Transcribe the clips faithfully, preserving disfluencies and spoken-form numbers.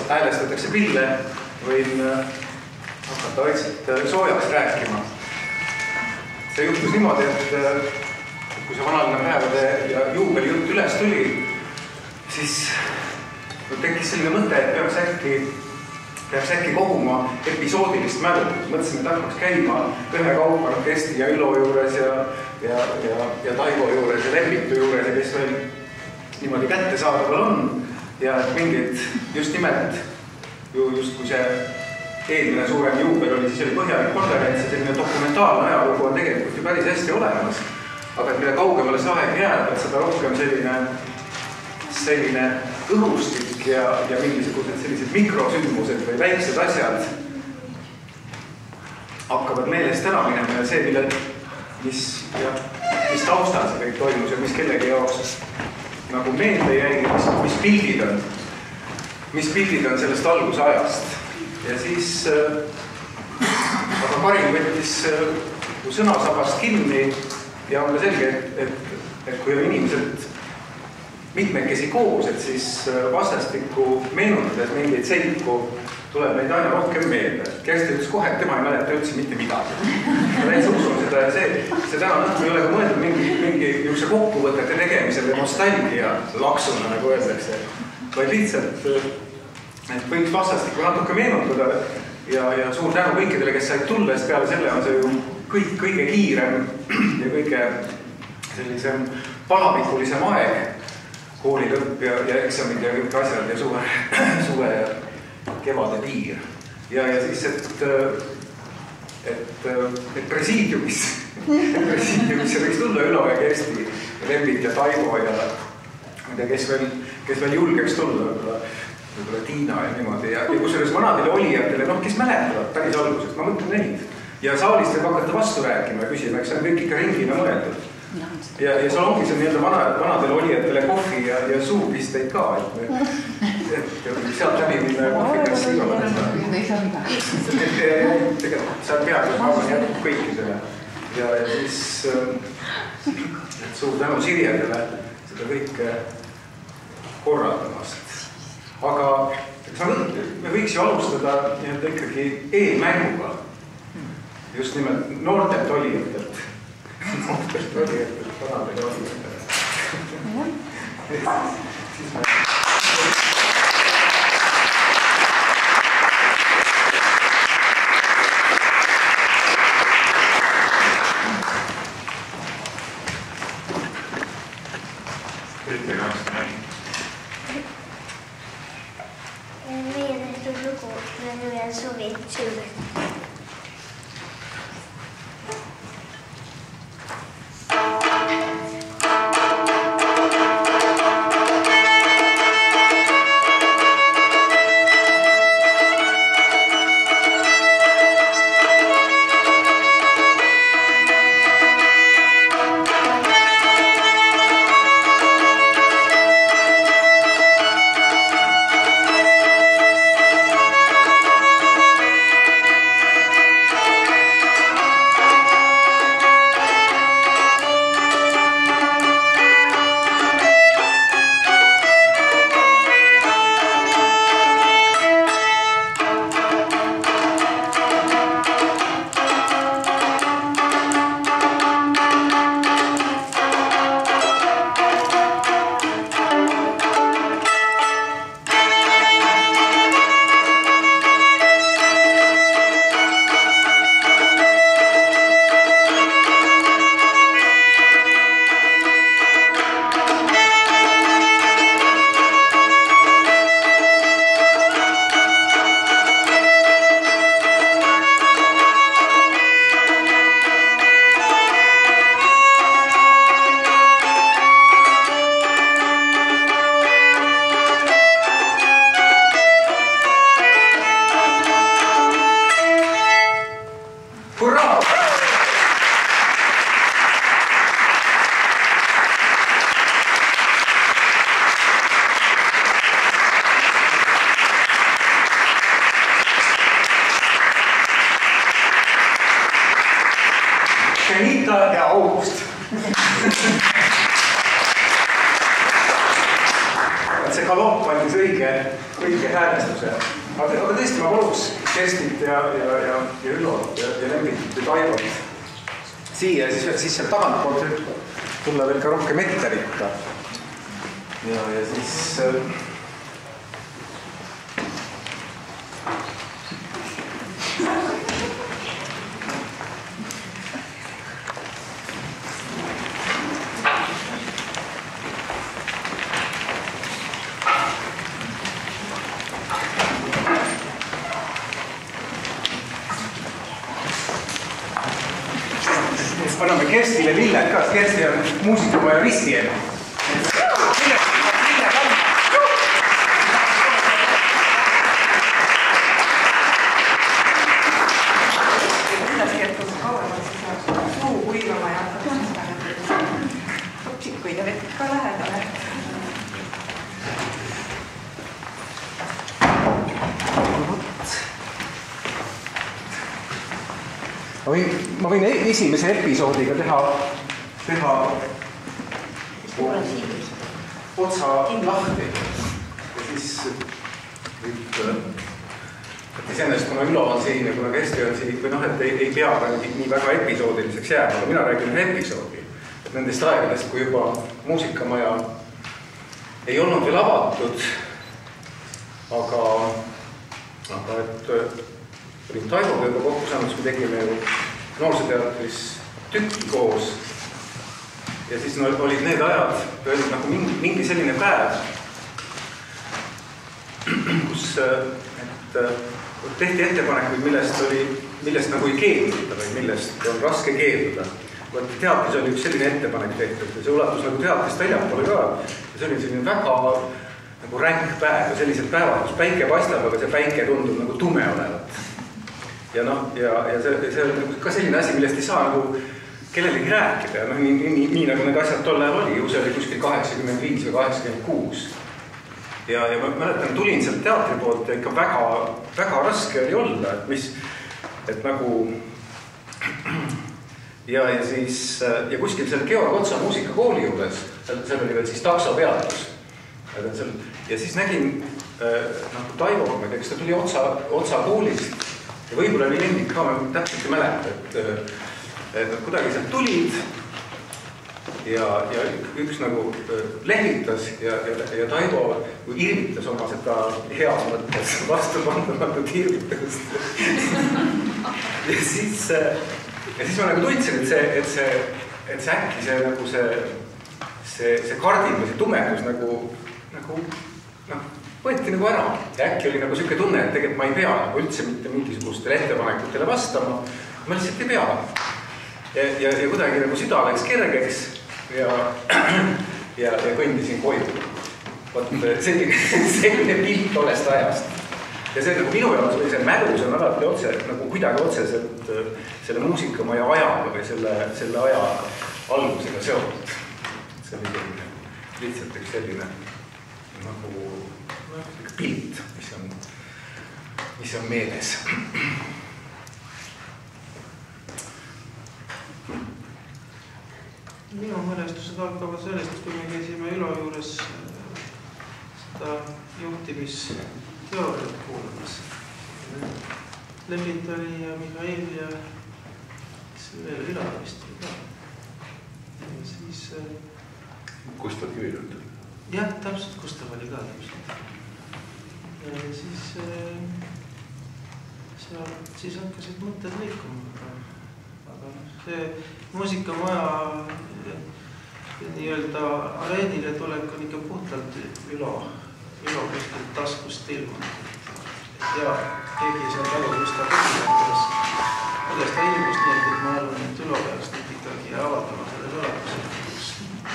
häälestatakse pille, võin hakata vaikselt soojaks rääkima. See juhtus niimoodi, et kui see vanalinna päevade ja juubeli jutt üles tuli, siis tekkis selline mõte, et peaks äkki, peaks äkki koguma episoodilist mälu. Mõtlesime, et hakkaks käima ühe kaupa Kesti ja Ülo juures ja, ja, ja, ja Taivo juures ja Lembitu juures ja kes veel niimoodi kätte saadaval on. Ja et mingid just nimelt, ju just kui see eelmine suurem juubel oli, siis oli põhjalik konverents ja selline dokumentaalne ajalugu on tegelikult ju päris hästi olemas. Aga et mille kaugemale see aeg jääb, et seda rohkem selline, selline õhustik ja, ja mingisugused sellised mikrosündmused või väiksed asjad hakkavad meelest ära minema ja see, mille, mis, ja, mis taustal see kõik toimus ja mis kellegi jaoks nagu meelde jäi, mis, mis pildid on, mis pildid on sellest alguse ajast. Ja siis äh, aga Karin võttis äh, sõnasabast kinni ja on ka selge, et, et, et kui on inimesed mitmekesi koos, et siis vastastikku meenutades mingeid seiku tuleb neid aina rohkem meelde. Kersti ütles kohe, et tema ei mäleta üldse mitte midagi. Ma täitsa usun seda ja see, see täna õhtu ei ole ka mõeldud mingi, mingi juhuse kokkuvõtete tegemisel või nostalgia laksuna, nagu öeldakse. Vaid lihtsalt, et võiks vastastikku natuke meenutada ja, ja suur tänu kõikidele, kes said tulla, sest peale selle on see ju kõik, kõige kiirem ja kõige sellisem palavikulisem aeg, kooli lõpp ja, ja eksamid ja kõik asjad ja suve, suve ja kevade piir. Ja, ja siis, et, et, et presiidiumis, presiidiumis võiks tulla Ülo ja Kersti, Lembit ja Taivo ja mida, kes veel, kes veel julgeks tulla, võib-olla Tiina ja niimoodi. Ja, ja kusjuures vanadele olijatele, noh, kes mäletavad päris algusest, ma mõtlen neid. Ja saalist võib hakata vastu rääkima ja küsima, eks see on kõik ikka ringina mõeldud. Ja, ja salongis on nii-öelda vana, vanadele olijatele kohvi ja, ja suupisteid ka, et, me, et sealt läbi minna kohvikas igavõnda. Tegelikult seal peaaegu ma arvan jätkub kõikidele. Ja, ja siis et suur tänu Sirjedele seda kõike korraldamast. Aga me võiks ju alustada nii-öelda ikkagi e-mänguga. Just nimelt noortelt olijatelt. Noortelt olijatelt, vanadele olijatele. Siis me... Meie tehtud lugu ja suvi süüd. häälestuse. Aga, aga tõesti, ma paluks Kerstit ja, ja, ja, ja Üllot ja, ja Lembit ja Taivot siia ja siis, siis seal tagantpoolt tulla veel ka rohkem ette ritta. Ja, ja siis... anname Kerstile lilled ka, Kersti on muusikumaja ristiema. Kuidas kertus kauemalt, siis on suu kuivama ja tupsikuid ja vett ka lähedale. Ma võin, ma võin esimese episoodiga teha, teha otsa lahti ja siis võib, et iseenesest kuna Ülo on siin ja kuna Kersti on siin, või noh, et ei, ei pea ka nii, nii väga episoodiliseks jääma, aga mina räägin ühe episoodi, et nendest aegadest, kui juba muusikamaja ei olnud veel avatud, aga, aga et olin Taivoga juba kokku saanud, siis me tegime ju Noorsoteatris tükki koos ja siis no, olid need ajad, olid nagu mingi, mingi selline päev, kus et, tehti ettepanekuid, millest, oli, millest nagu ei keelduda või millest on raske keelduda. Teatris oli üks selline ettepanek tehtud ja see ulatus nagu teatrist väljapoole ka ja see oli selline väga nagu ränk päev ja sellised päevad, kus päike paistab, aga see päike tundub nagu tume olevat. Ja, no, ja, ja see, see on ka selline asi, millest ei saa nagu kellelegi rääkida. Ja no, nii, nii, nii nagu need asjad tol ajal oli, ju see oli kuskil kaheksakümmend viis või kaheksakümmend kuus. Ja, ja ma mäletan, tulin sealt teatri poolt ja ikka väga, väga raske oli olla, et mis, et nagu ja, ja siis ja kuskil seal Georg Otsa muusikakooli juures, seal oli veel siis taksopeatus. Ja siis nägin nagu Taivo, ma ei tea, kas ta tuli Otsa, Otsa koolist ja võib-olla oli Lembit ka, ma täpselt ei mäleta, et, et nad kuidagi sealt tulid ja, ja üks nagu lehvitas ja, ja, ja Taivo irvitas oma seda heas mõttes vastupandamatut irvitust. ja, siis, ja siis ma nagu tundsin, et see, et see, et see äkki see, nagu see, see, see kardin või see tumedus nagu, nagu noh, võeti nagu ära ja äkki oli nagu selline tunne, et tegelikult ma ei pea nagu üldse mitte mingisugustele ettepanekutele vastama, ma lihtsalt ei pea. Ja, ja, ja kuidagi nagu süda läks kergeks ja, ja, ja kõndisin koju. Võt, selline, selline pilt tollest ajast. Ja see nagu minu jaoks või see mälus on alati otse, nagu kuidagi otseselt selle muusikamaja ajaga või selle, selle aja algusega seotud. See oli selline, lihtsalt üks selline nagu pilt, mis on, mis on meeles. Minu mälestused algavad sellest, kui me käisime Ülo juures seda juhtimisteooriat kuulamas. Lembit oli ja Mihhail ja veel Ülo vist oli ka. Ja siis... Gustav Kiviründ? Jah, täpselt Gustav oli ka täpselt. Ja siis, seal, siis hakkasid mõtted liikuma. Aga see muusikamaja nii-öelda areenile tulek on ikka puhtalt Ülo, Ülo kuskilt taskust ilma. Ja keegi ei saa talu, kus ta kuidas, kuidas ta ilmus, nii et ma arvan, et Ülo peaks nüüd ikkagi avaldama selles olemuses.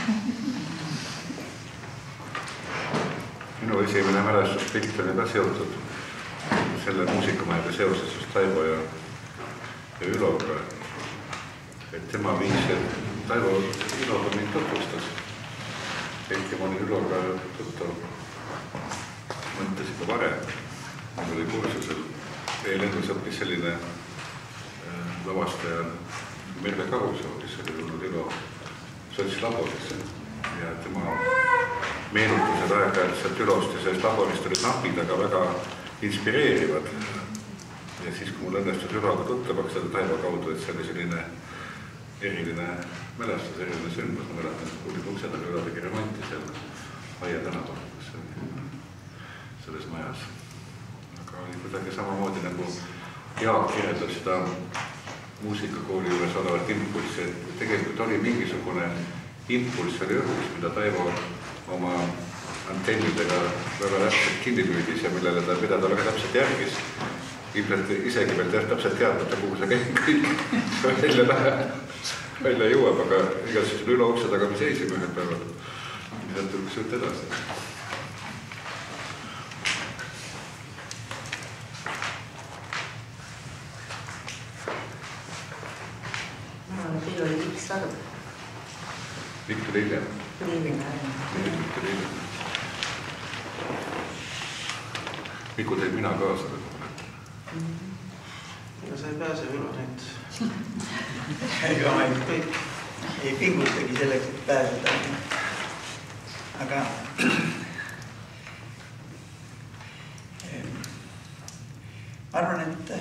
Minu esimene mälestuspilt oli ka seotud selle muusikamajaga seoses just Taivo ja, ja Üloga. Et tema viis, et Taivo Üloga mind tutvustas. Ehkki ma olin Üloga tuttav mõttes juba varem. Mul oli kursusel E-lendus õppis selline lavastaja Merle Karusoo, kes oli tulnud Ülo sotslaborisse ja tema meenutused aeg-ajalt sealt Ülost ja sellest laborist olid napid, aga väga inspireerivad. Ja siis, kui mul õnnestus Üloga tuttavaks seda Taivo kaudu, et see oli selline eriline mälestus, eriline sündmus, ma mäletan, et kuulid uksed, aga Ülo tegi remonti seal Aia tänaval, kus oli selles majas. Aga oli kuidagi samamoodi nagu Jaak kirjeldab seda muusikakooli juures olevat impulssi, et tegelikult oli mingisugune impulss oli õhus, mida Taivo oma antennidega väga täpselt kinni püüdis ja millele ta pidada väga täpselt järgis. Ilmselt isegi veel täpselt teadmata, kuhu see kõik välja läheb, välja jõuab, aga igas siis üle ukse taga me seisime ühed päevad. Sealt tuleks jutt edasi. Teil oli üks tarv. Mikk tuli hiljem. Tuli hiljem. Mikk tuli hiljem. Mikku teid mina kaasa. Ja sa ei pääse üle neid. Ega ma ei, ei pingutagi selleks, et pääseda. Aga ma arvan, et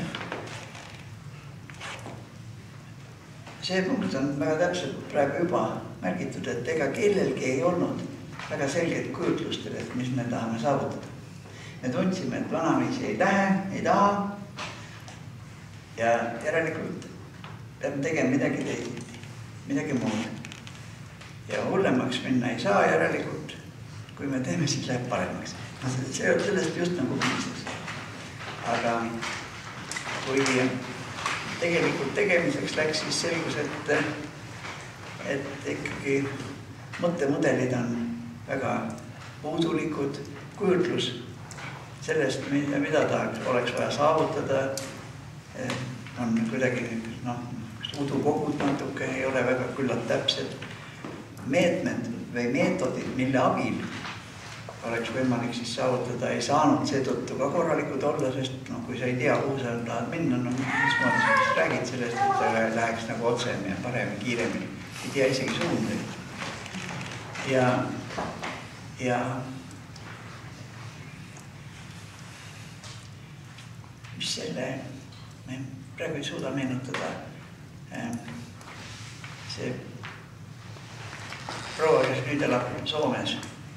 see punkt on väga täpselt praegu juba märgitud, et ega kellelgi ei olnud väga selget kujutlust, et mis me tahame saavutada. Me tundsime, et vanaviisi ei lähe, ei taha ja järelikult peame tegema midagi teisiti, midagi muud. Ja hullemaks minna ei saa järelikult, kui me teeme, siis läheb paremaks. See on sellest just nagu piisas. Aga kui tegelikult tegemiseks läks, siis selgus, et, et ikkagi mõttemudelid on väga puudulikud, kujutlus sellest, mida ta oleks vaja saavutada, on kuidagi noh, udukogud natuke ei ole väga küllalt täpsed. Meetmed või meetodid, mille abil oleks võimalik siis saavutada, ei saanud seetõttu ka korralikud olla, sest no, kui sa ei tea, kuhu sa tahad minna, no mis moodi sa siis räägid sellest, et ta läheks nagu otsem ja parem ja kiiremini. Ei tea isegi suundi. Ja, ja mis selle, me praegu ei suuda meenutada, see proua, kes nüüd elab Soomes.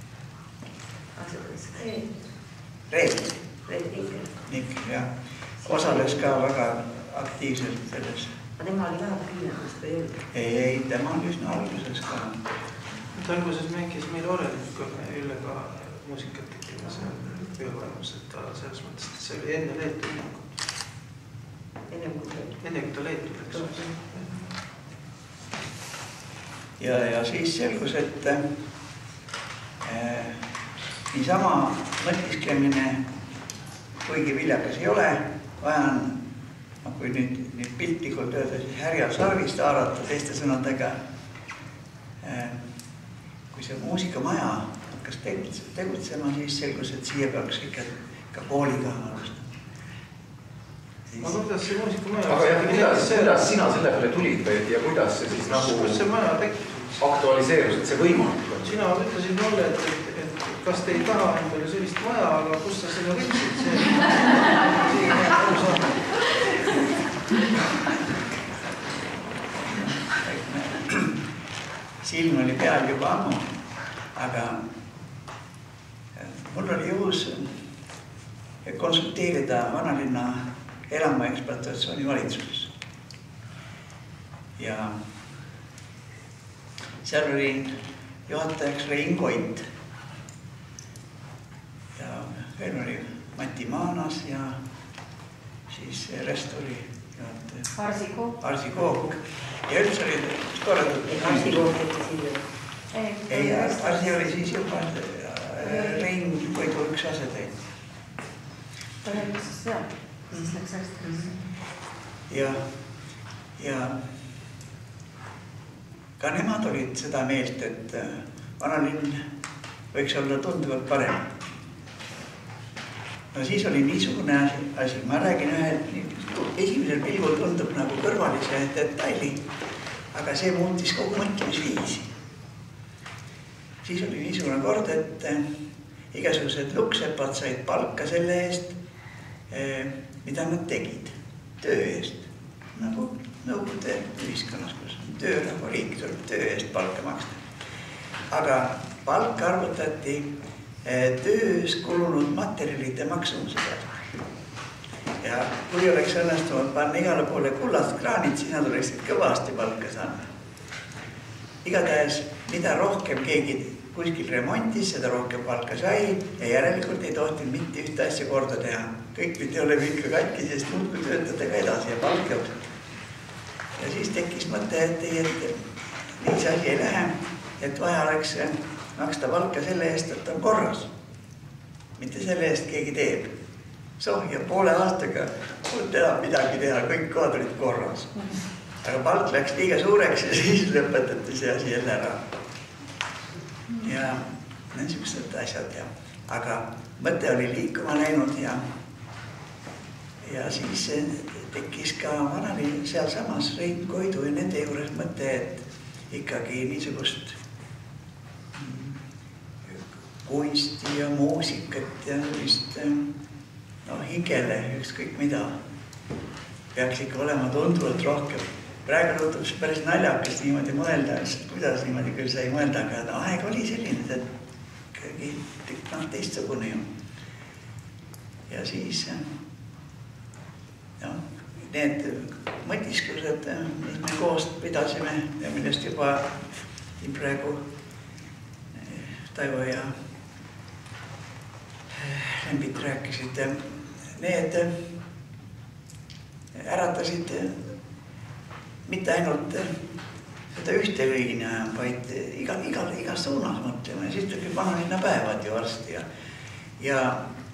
Reet. Reet Nikkel. Nikkel, jah. Osales ka väga aktiivselt selles. Aga tema oli väga kiinekust või ei? Ei, ei, tema oli üsna alguses ka. Alguses mängis meil Orelilt, kui me Üllega muusikat tegime seal töövaemus, et ta selles mõttes, et see oli enne Leetu hinnangut. Enne kui ta Leetu? Enne kui ta Leetu läks. Ja, ja siis selgus, et äh, niisama mõtisklemine, kuigi viljakas ei ole, vaja on, no, kui nüüd, nüüd piltlikult öelda, siis härja sarvist haarata teiste sõnadega. Äh, kui see muusikamaja hakkas tegutsema, siis selgus, et siia peaks ikka, ikka kooliga alustama. Siis... Aga kuidas see muusikamaja... Aga jah, kuidas, kuidas sina selle peale tulid ja kuidas see siis nagu... Kus see maja tekkis? Aktualiseerus, et see võimalik on. Sina ütlesid mulle, et, et, et kas te ei taha endale sellist maja, aga kus sa selle võtsid? See siin on aru saanud. Silm oli peal juba ammu, aga mul oli juhus konsulteerida vanalinna elamu ekspluatatsiooni valitsuses. Ja seal oli juhatajaks Rein Koit ja veel oli Mati Maanas ja siis rest oli juhataja Arsi Kook. Arsi Kook. Ja üldse oli korraldatud. Arsi Kook ette siia. Ei, Arsi oli siis juba Rein Koidu üks asetäid. Ta oli siis seal, siis läks hästi. Ja, ja ka nemad olid seda meelt, et vanalinn võiks olla tunduvalt parem. No siis oli niisugune asi, ma räägin ühe, esimesel pilgul tundub nagu kõrvalise detaili, aga see muutis kogu mõtlemisviisi. siis oli niisugune kord, et igasugused luksepad said palka selle eest, mida nad tegid, töö eest. Nagu nõukogude ühiskonnas, kus töörahva riik tuleb töö eest palka maksta. Aga palka arvutati töös kulunud materjalide maksumuse pealt. Ja kui oleks õnnestunud panna igale poole kullast kraanid, siis nad oleksid kõvasti palka saanud. Igatahes, mida rohkem keegi kuskil remontis, seda rohkem palka sai ja järelikult ei tohtinud mitte ühte asja korda teha. Kõik pidi olema ikka katki, sest muudkui töötada ka edasi ja palk jookseb. Ja siis tekkis mõte, et ei, et nii see asi ei lähe, et vaja oleks maksta palka selle eest, et on korras. Mitte selle eest keegi teeb. Soh, ja poole aastaga polnud enam midagi teha, kõik kohad olid korras. Aga palk läks liiga suureks ja siis lõpetati see asi jälle ära. Ja niisugused asjad. Ja. Aga mõte oli liikuma läinud ja, ja siis tekkis ka vanali seal samas Rein Koidu ja nende juures mõte, et ikkagi niisugust kunsti ja muusikat ja vist no, hingele ükskõik mida peaks ikka olema tunduvalt rohkem. Praegu tundub see päris naljakas niimoodi mõelda, kuidas niimoodi küll sai mõelda, aga aeg oli selline, et kõigi no, teistsugune ju. Ja siis no, need mõtiskused, mis me koos pidasime ja millest juba praegu Taivo ja Lembit rääkisid, need äratasid mitte ainult seda ühte õigina, vaid iga, iga, iga suunas mõtlema ja siis tuli vanalinna päevad ju varsti ja, ja,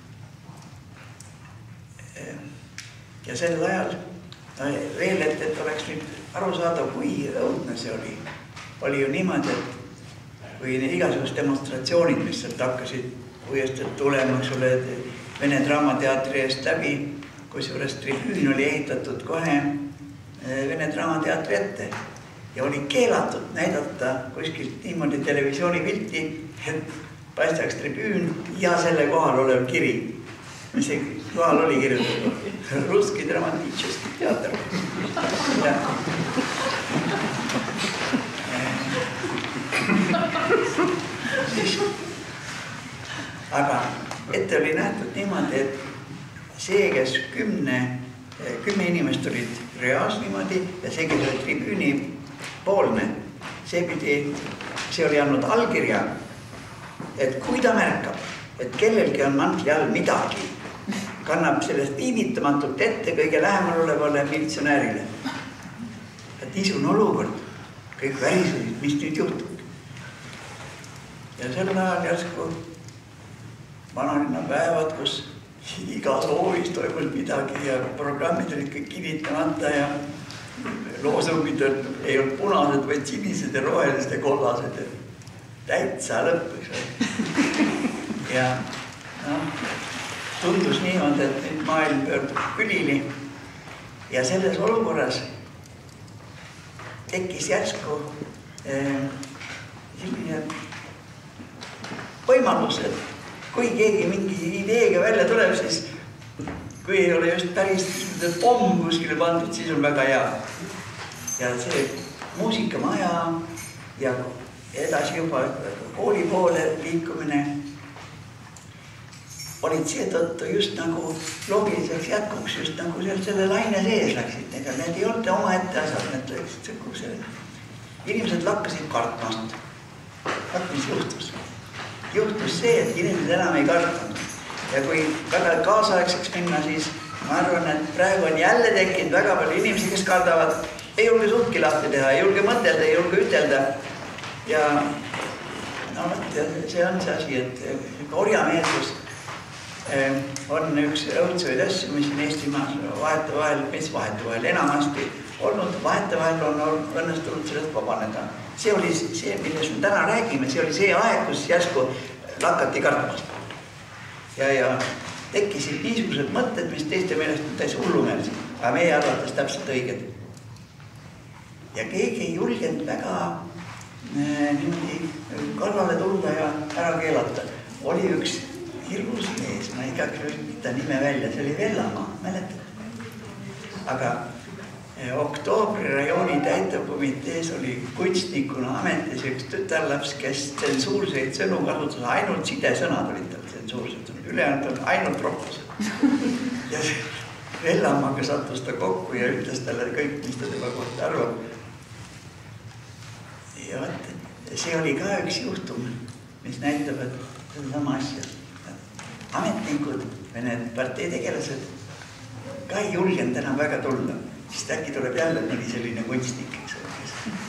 ja sel ajal veel, et, et oleks nüüd aru saada, kui õudne see oli. Oli ju niimoodi, et kui igasugused demonstratsioonid, mis sealt hakkasid uuesti tulema, eks ole, Vene Draamateatri eest läbi, kus juures tribüün oli ehitatud kohe Vene Draamateatri ette ja oli keelatud näidata kuskilt niimoodi televisiooni pilti, et paistaks tribüün ja selle kohal olev kiri, mis see kohal oli kirjutatud Russki Dramatičeski teater. Ja. Siis, aga ette oli nähtud niimoodi, et see, kes kümne, kümme inimest olid reas niimoodi ja see, kes oli tribüüni poolne, see pidi, see oli andnud allkirja, et kui ta märkab, et kellelgi on mantli all midagi, kannab sellest viivitamatult ette kõige lähemal olevale militsionäärile. Et niisugune olukord, kõik värisesid, mis nüüd juhtub. Ja sel ajal järsku vanalinna päevad, kus igas hoovis toimub midagi ja programmid olid kõik kinnitamata ja loosungid ei olnud punased, vaid sinised ja rohelised ja kollased. Täitsa lõpp. Ja no, tundus niimoodi, et nüüd maailm pöördub külili ja selles olukorras tekkis järsku eh, selline võimalus, et kui keegi mingi ideega välja tuleb, siis kui ei ole just päris pomm kuskile pandud, siis on väga hea. Ja see muusikamaja ja edasi juba kooli poole liikumine olid seetõttu just nagu loogiliseks jätkuks, just nagu selle laine sees läksid. Need ei olnud oma ette asjad, need läksid selle. Inimesed lakkasid kartmast. Vaat mis juhtus? Juhtus see, et inimesed enam ei kartanud. Ja kui väga kaasaegseks minna, siis ma arvan, et praegu on jälle tekkinud väga palju inimesi, kes kardavad, ei julge suhtki lahti teha, ei julge mõtelda, ei julge ütelda. Ja no, see on see asi, et orjameelsus on üks õudseid asju, mis on Eestimaas vahetevahel, mis vahetevahel enamasti olnud, vahetevahel on õnnestunud sellest vabaneda. See oli see, millest me täna räägime, see oli see aeg, kus järsku lakkati kartmast. Ja, ja tekkisid niisugused mõtted, mis teiste meelest on täis hullumeelsed, aga meie arvates täpselt õiged. Ja keegi ei julgenud väga niimoodi kallale tulla ja ära keelata. Oli üks hirmus mees, ma igaks võtta nime välja, see oli Vellamaa, mäletad? Aga oktoobri rajooni täitevkomitees oli kunstnikuna ametis üks tütarlaps, kes tsensuurseid sõnu kasutas, ainult sidesõnad olid tal tsensuursed, ülejäänud on ainult rohkus. Ja Vellamaaga sattus ta kokku ja ütles talle kõik, mis ta tema kohta arvab. Ja vaat, see oli ka üks juhtum, mis näitab, et see on sama asja. Ametnikud või need partei tegelased ka ei julgenud enam väga tulla, sest äkki tuleb jälle mõni selline kunstnik, eks ole,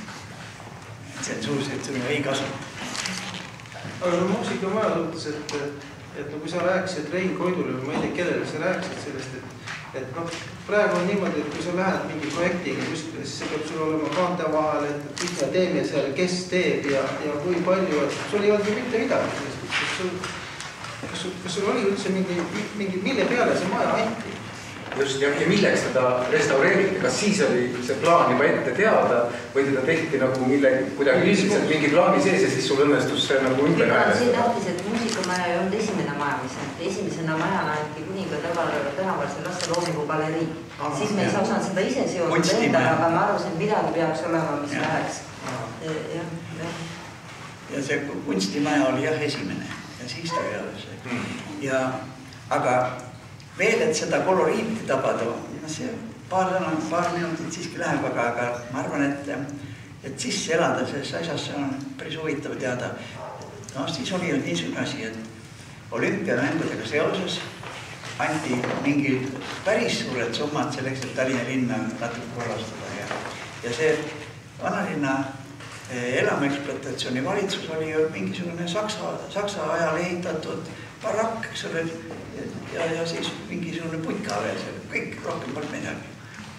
kes tsensuurseid sõnu ei kasuta. Aga no muusikamaja suhtes, et, et no kui sa rääkisid Rein Koidule, ma ei tea, kellele sa rääkisid sellest, et et noh, praegu on niimoodi, et kui sa lähed mingi projektiga kuskile, siis see peab sul olema kaante vahel, et mis me teeme seal, kes teeb ja, ja kui palju, et sul ei olnud ju mitte midagi. Kas sul, kas sul, kas sul oli üldse mingi, mingi, mille peale see maja anti? Just, ja, ja milleks teda restaureeriti, kas siis oli see plaan juba ette teada või teda tehti nagu mille, kuidagi lihtsalt mingi plaani sees ja siis sul õnnestus see nagu ümber häälestada? See tahtis, et muusikamaja ei olnud esimene maja, mis anti. Esimesena majana anti Kuninga tänaval see Lasse Loomingu galerii. Ah, siis me ei saa osanud seda ise seostada endale, aga ma arvasin, et midagi peaks olema, mis ja. Läheks. Ja, ja, ja. ja see kunstimaja oli jah esimene ja siis ta ei ole see. Hmm. Ja, aga veel, et seda koloriiti tabada, no see paar sõna, paar minutit siiski läheb, aga, aga ma arvan, et, et sisse elada selles asjas on päris huvitav teada. No siis oli ju niisugune asi, et olümpiamängudega seoses anti mingi päris suured summad selleks, et Tallinna linna natuke korrastada. Ja, ja see vanalinna elamuekspluatatsiooni valitsus oli ju mingisugune Saksa, Saksa ajal ehitatud barakk, eks ole, ja, ja siis mingisugune putka veel seal, kõik rohkem polnud midagi.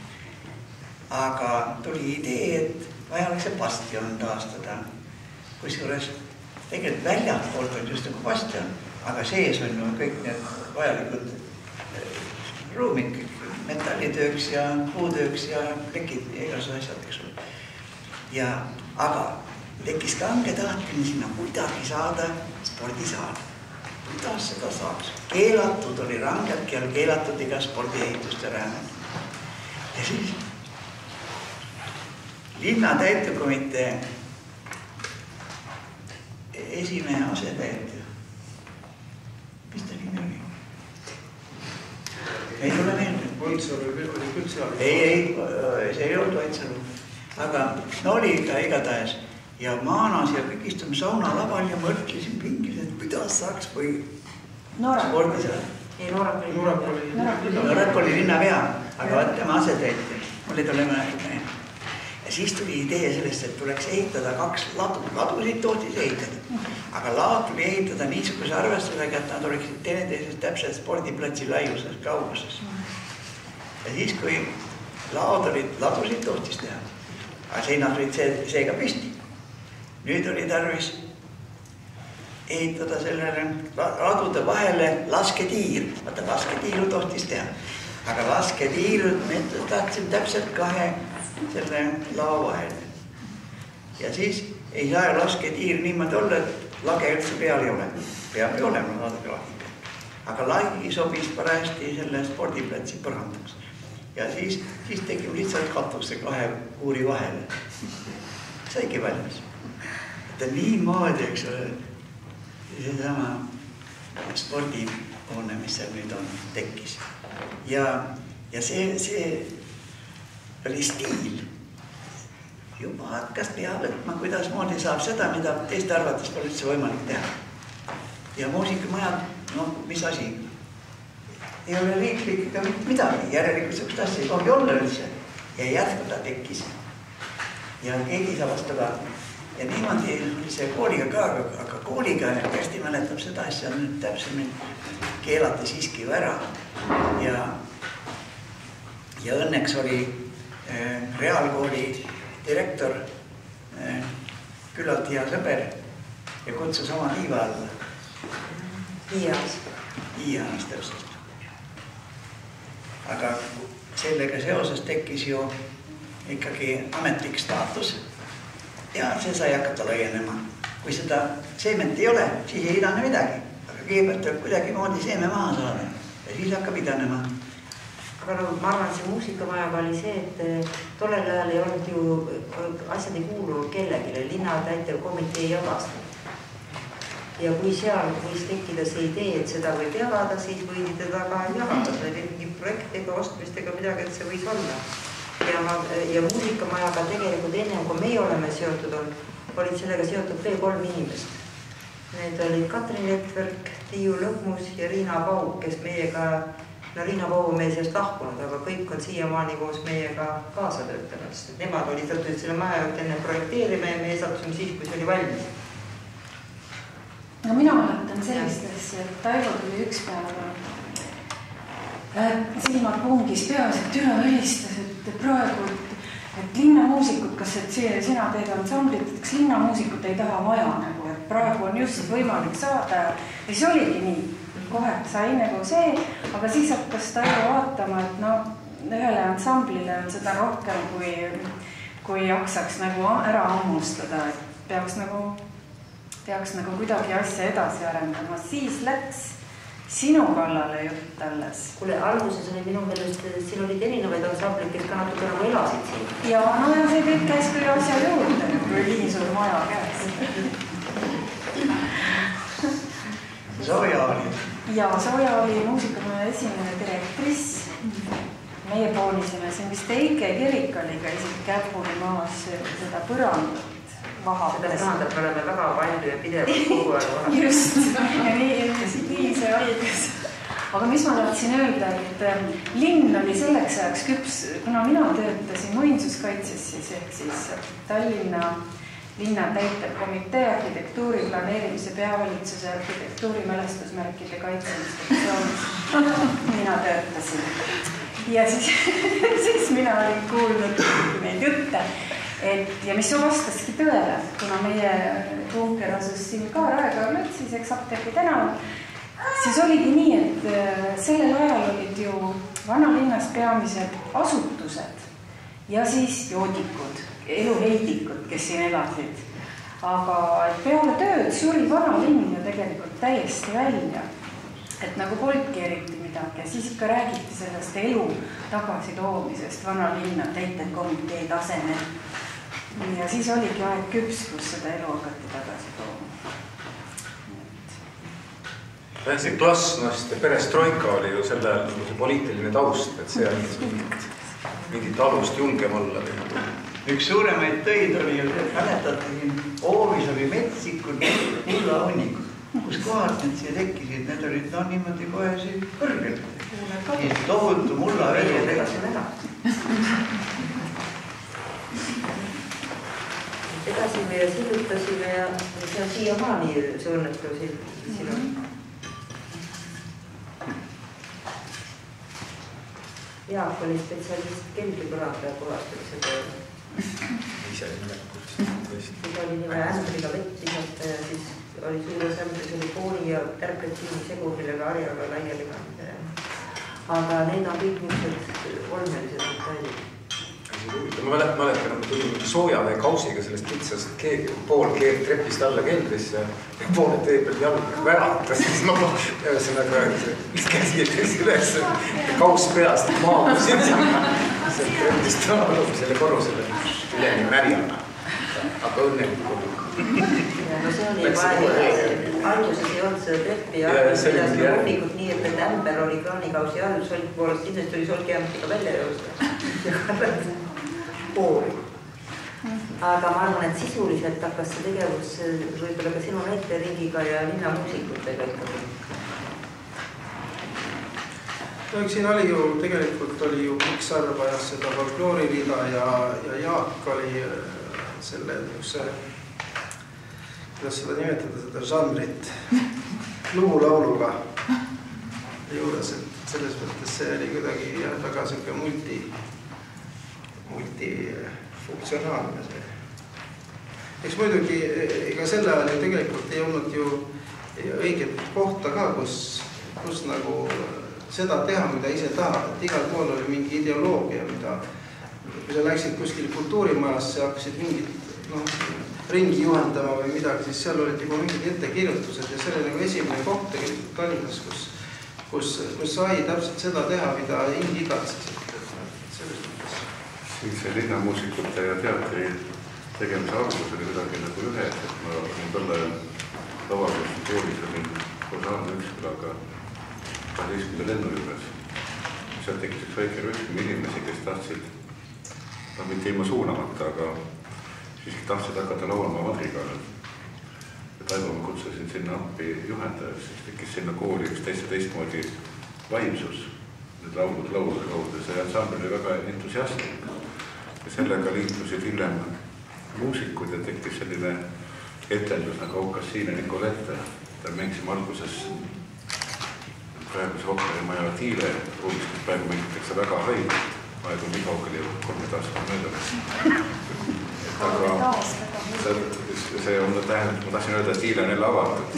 Aga tuli idee, et vaja oleks see bastion taastada. Kusjuures tegelikult väljapoolt on just nagu bastion, aga sees on ju kõik need vajalikud ruumid, metallitööks ja puutööks ja plekid ja igasugused asjad, eks ole. Ja, aga tekkis kange tahtmine sinna kuidagi saada spordisaal. Kuidas seda saaks? Keelatud oli rangelt ja keelatud iga spordieehituste räämine. Ja siis linna täitevkomitee esimehe asetäitja. Mis ta nimi oli? Ei ole meelde. Oitsalu oli küll seal. Ei, ei, see ei olnud Oitsalu. Aga no oli ikka igatahes. Ja maanas ja kõik istume sauna laval ja mõtlesin pingis, et kuidas saaks või spordisaal. Ei, Noorak oli Noorak oli, Noorak oli linnapea, aga vaat tema asetäitja. Oli talle mõne. Ja siis tuli idee sellest, et tuleks ehitada kaks ladu. Ladusid tohtis ehitada. Aga laad tuli ehitada niisuguse arvestusega, et nad oleksid teineteisest täpselt spordiplatsi laiuses kauguses. Ja siis, kui laod olid, ladusid tohtis teha. Aga seinad olid see, seega püsti. Nüüd oli tarvis ehitada sellele ladude vahele lasketiir. Vaata, lasketiiru tohtis teha. Aga lasketiiru me tahtsime täpselt kahe selle lao vahele. Ja siis ei saa lasketiir niimoodi olla, et lage üldse peal ei ole. Peab ei olema vaadake lagi peal. Aga lagi sobis parajasti selle spordiplatsi põrandaks. Ja siis, siis tegime lihtsalt katuste kahe kuuri vahele. Saigi valmis. Et niimoodi, eks ole, see sama spordihoone, mis seal nüüd on, tekkis. Ja, ja see, see oli stiil. Juba hakkas pea võtma, kuidas moodi saab seda, mida teiste arvates pole üldse võimalik teha. Ja muusikamajad, no mis asi? Ei ole riiklik ega midagi, järelikult sellist asja ei tohi olla üldse. Ja järsku ta tekkis. Ja keegi saa vastu ka. Ja niimoodi oli see kooliga ka, aga kooliga Kersti mäletab seda asja nüüd täpsemalt keelati siiski ju ära. Ja, ja õnneks oli äh, reaalkooli direktor äh, küllalt hea sõber ja kutsus oma tiiva alla. Iias. Iias täpselt. Aga sellega seoses tekkis ju ikkagi ametlik staatus ja see sai hakata laienema. Kui seda seement ei ole, siis ei idane midagi. Aga kõigepealt tuleb kuidagi moodi seeme maha saada ja siis hakkab idanema. Aga no, ma arvan, et see muusikamajaga oli see, et tollel ajal ei olnud ju, asjad ei kuulunud kellegile, linnatäitev komitee ei jagast. Ja kui seal võis tekkida see idee, et seda võib jagada, siis võidi teda ka jagada. See oli mingi projektega, ostmistega midagi, et see võis olla. Ja, ma, ja muusikamajaga tegelikult enne, kui meie oleme seotud, on, olid sellega seotud veel kolm inimest. Need olid Katrin Etverk, Tiiu Lõhmus ja Riina Pauk, kes meiega, no Riina Pauk on meie seast lahkunud, aga kõik on siiamaani koos meiega kaasa töötanud. Nemad olid tõttud selle maja juurde enne projekteerime ja meie sattusime siis, kui see oli valmis. No mina mäletan sellist asja, et Taivo tuli üks päeva silmad pungis peas, et üle helistas, et praegu, et linnamuusikud, kas et sina teed ansamblit, et kas linnamuusikud ei taha maja nagu, et praegu on just võimalik saada ja siis oligi nii, kohe sai nagu see, aga siis hakkas Taivo vaatama, et no ühele ansamblile on seda rohkem, kui, kui jaksaks nagu ära ammustada, et peaks nagu peaks nagu kuidagi asja edasi arendama, siis läks sinu kallale jutt alles. Kuule, alguses oli minu meelest, siin olid erinevaid ansamblid, kes ka natuke nagu elasid siin. Ja no ja see kõik käis küll asja juurde, kui nii suur maja käes. Sooja oli. Ja Sooja oli muusikamaja esimene direktris. Meie poolisime, see vist Eike kirik oli ka isegi käpuni maas seda põrandat. Seda tähendab, me oleme väga palju ja pidevalt kogu aeg vahe. Just, ja nii, nii see õigus. Aga mis ma tahtsin öelda, et linn oli selleks ajaks küps, kuna mina töötasin muinsuskaitses, siis ehk siis Tallinna linna täitevkomitee arhitektuuri planeerimise peavalitsuse arhitektuuri mälestusmärkide kaitseinspektsioonis. Mina töötasin. Ja siis, siis mina olin kuulnud neid jutte. Et, ja mis vastaski tõele, kuna meie bunker asus siin ka Raekoja metsis, eks apteeki tänaval, siis oligi nii, et sellel ajal olid ju vanalinnas peamised asutused ja siis joodikud, eluheidikud, kes siin elasid. Aga peale tööd suri vanalinn ju tegelikult täiesti välja, et nagu polki eriti midagi ja siis ikka räägiti sellest elu tagasi loomisest vanalinna täitevkomitee tasemel. Ja siis oligi aeg küps, kus seda elu hakati tagasi tooma. See glasnost ja perestroika oli ju selle poliitiline taust, et see andis mingit, mingit alust julgem olla. Üks suuremaid töid oli ju, et mäletate siin Oovis oli metsikud mullahunnikud, kus kohad need siia tekkisid, need olid no niimoodi kohe siin kõrgelt. Siis tohutu mulla välja tekkisid. Edasime ja sillutasime ja see on siiamaani see õnnetu siin on. Jaak oli spetsialist kelgipõrandaja puhastamise tööle. Ise nimekus. Siis oli nime ämbriga vett lisata ja siis oli suures ämbris oli kooni ja tärketiini segu, millega harjaga laiali kanda. Aga need on kõik niisugused olmelised detailid. Ma mäletan, et tulin soojavee kausiga sellest pitsast pool keelt trepist alla keldrisse ja poole tee peal jalg väratas, siis ma ühesõnaga käsi üles kaus peast maamusin seal trepist alumisele korrusele üleni märjana, aga õnnelikult. No see oli vaja, alguses ei olnud seda treppi ja pidas ruumikud nii, et need ämber oli kraanikausi all, solk poolest kindlasti oli solki ämbriga välja jõusta. Pooli. Aga ma arvan, et sisuliselt hakkas see tegevus võib-olla ka sinu näiteringiga ja linnamuusikutega ikkagi. No eks siin oli ju, tegelikult oli ju Piksar vajas seda folklooriliida ja, ja Jaak oli selle, see, kuidas seda nimetada, seda žanrit lugu-lauluga juures, et selles mõttes see oli kuidagi väga selline multi multifunktsionaalne see. Eks muidugi, ega selle ajal ju tegelikult ei olnud ju õiget kohta ka, kus, kus nagu seda teha, mida ise tahad. Et igal pool oli mingi ideoloogia, mida kui sa läksid kuskil kultuurimajasse ja hakkasid mingit no, ringi juhendama või midagi, siis seal olid juba mingid ettekirjutused ja see oli nagu esimene koht tegelikult Tallinnas, kus, kus, kus sai täpselt seda teha, mida hing igatses. Siis see linnamuusikute ja teatri tegemise algus oli kuidagi nagu ühes, et ma olin tolle tavapärast koolis olin koos Aarne Ükskülaga kaheteistkümnenda lennu juures. Sealt tekkis üks väike rühm inimesi, kes tahtsid, no mitte ilma suunamata, aga siiski tahtsid hakata laulama madrigaalil. Ja Taivo ma kutsusin sinna appi juhendajaks, siis tekkis sinna kooli üks täitsa teistmoodi vaimsus. Need laulud laulud laudes ja ansambel oli väga entusiastlik. Ja sellega liitusid hiljem muusikud ja tekkis selline etendus nagu Aukassiine Nicolette. Ta mängisime alguses praeguse ooperimaja Tiile ruumis, kus praegu mängitakse väga haid. Aeg on nii kaugel ja kolmed aastat mööda. Aga see on tähendab, ma tahtsin öelda, et Tiile on jälle avatud.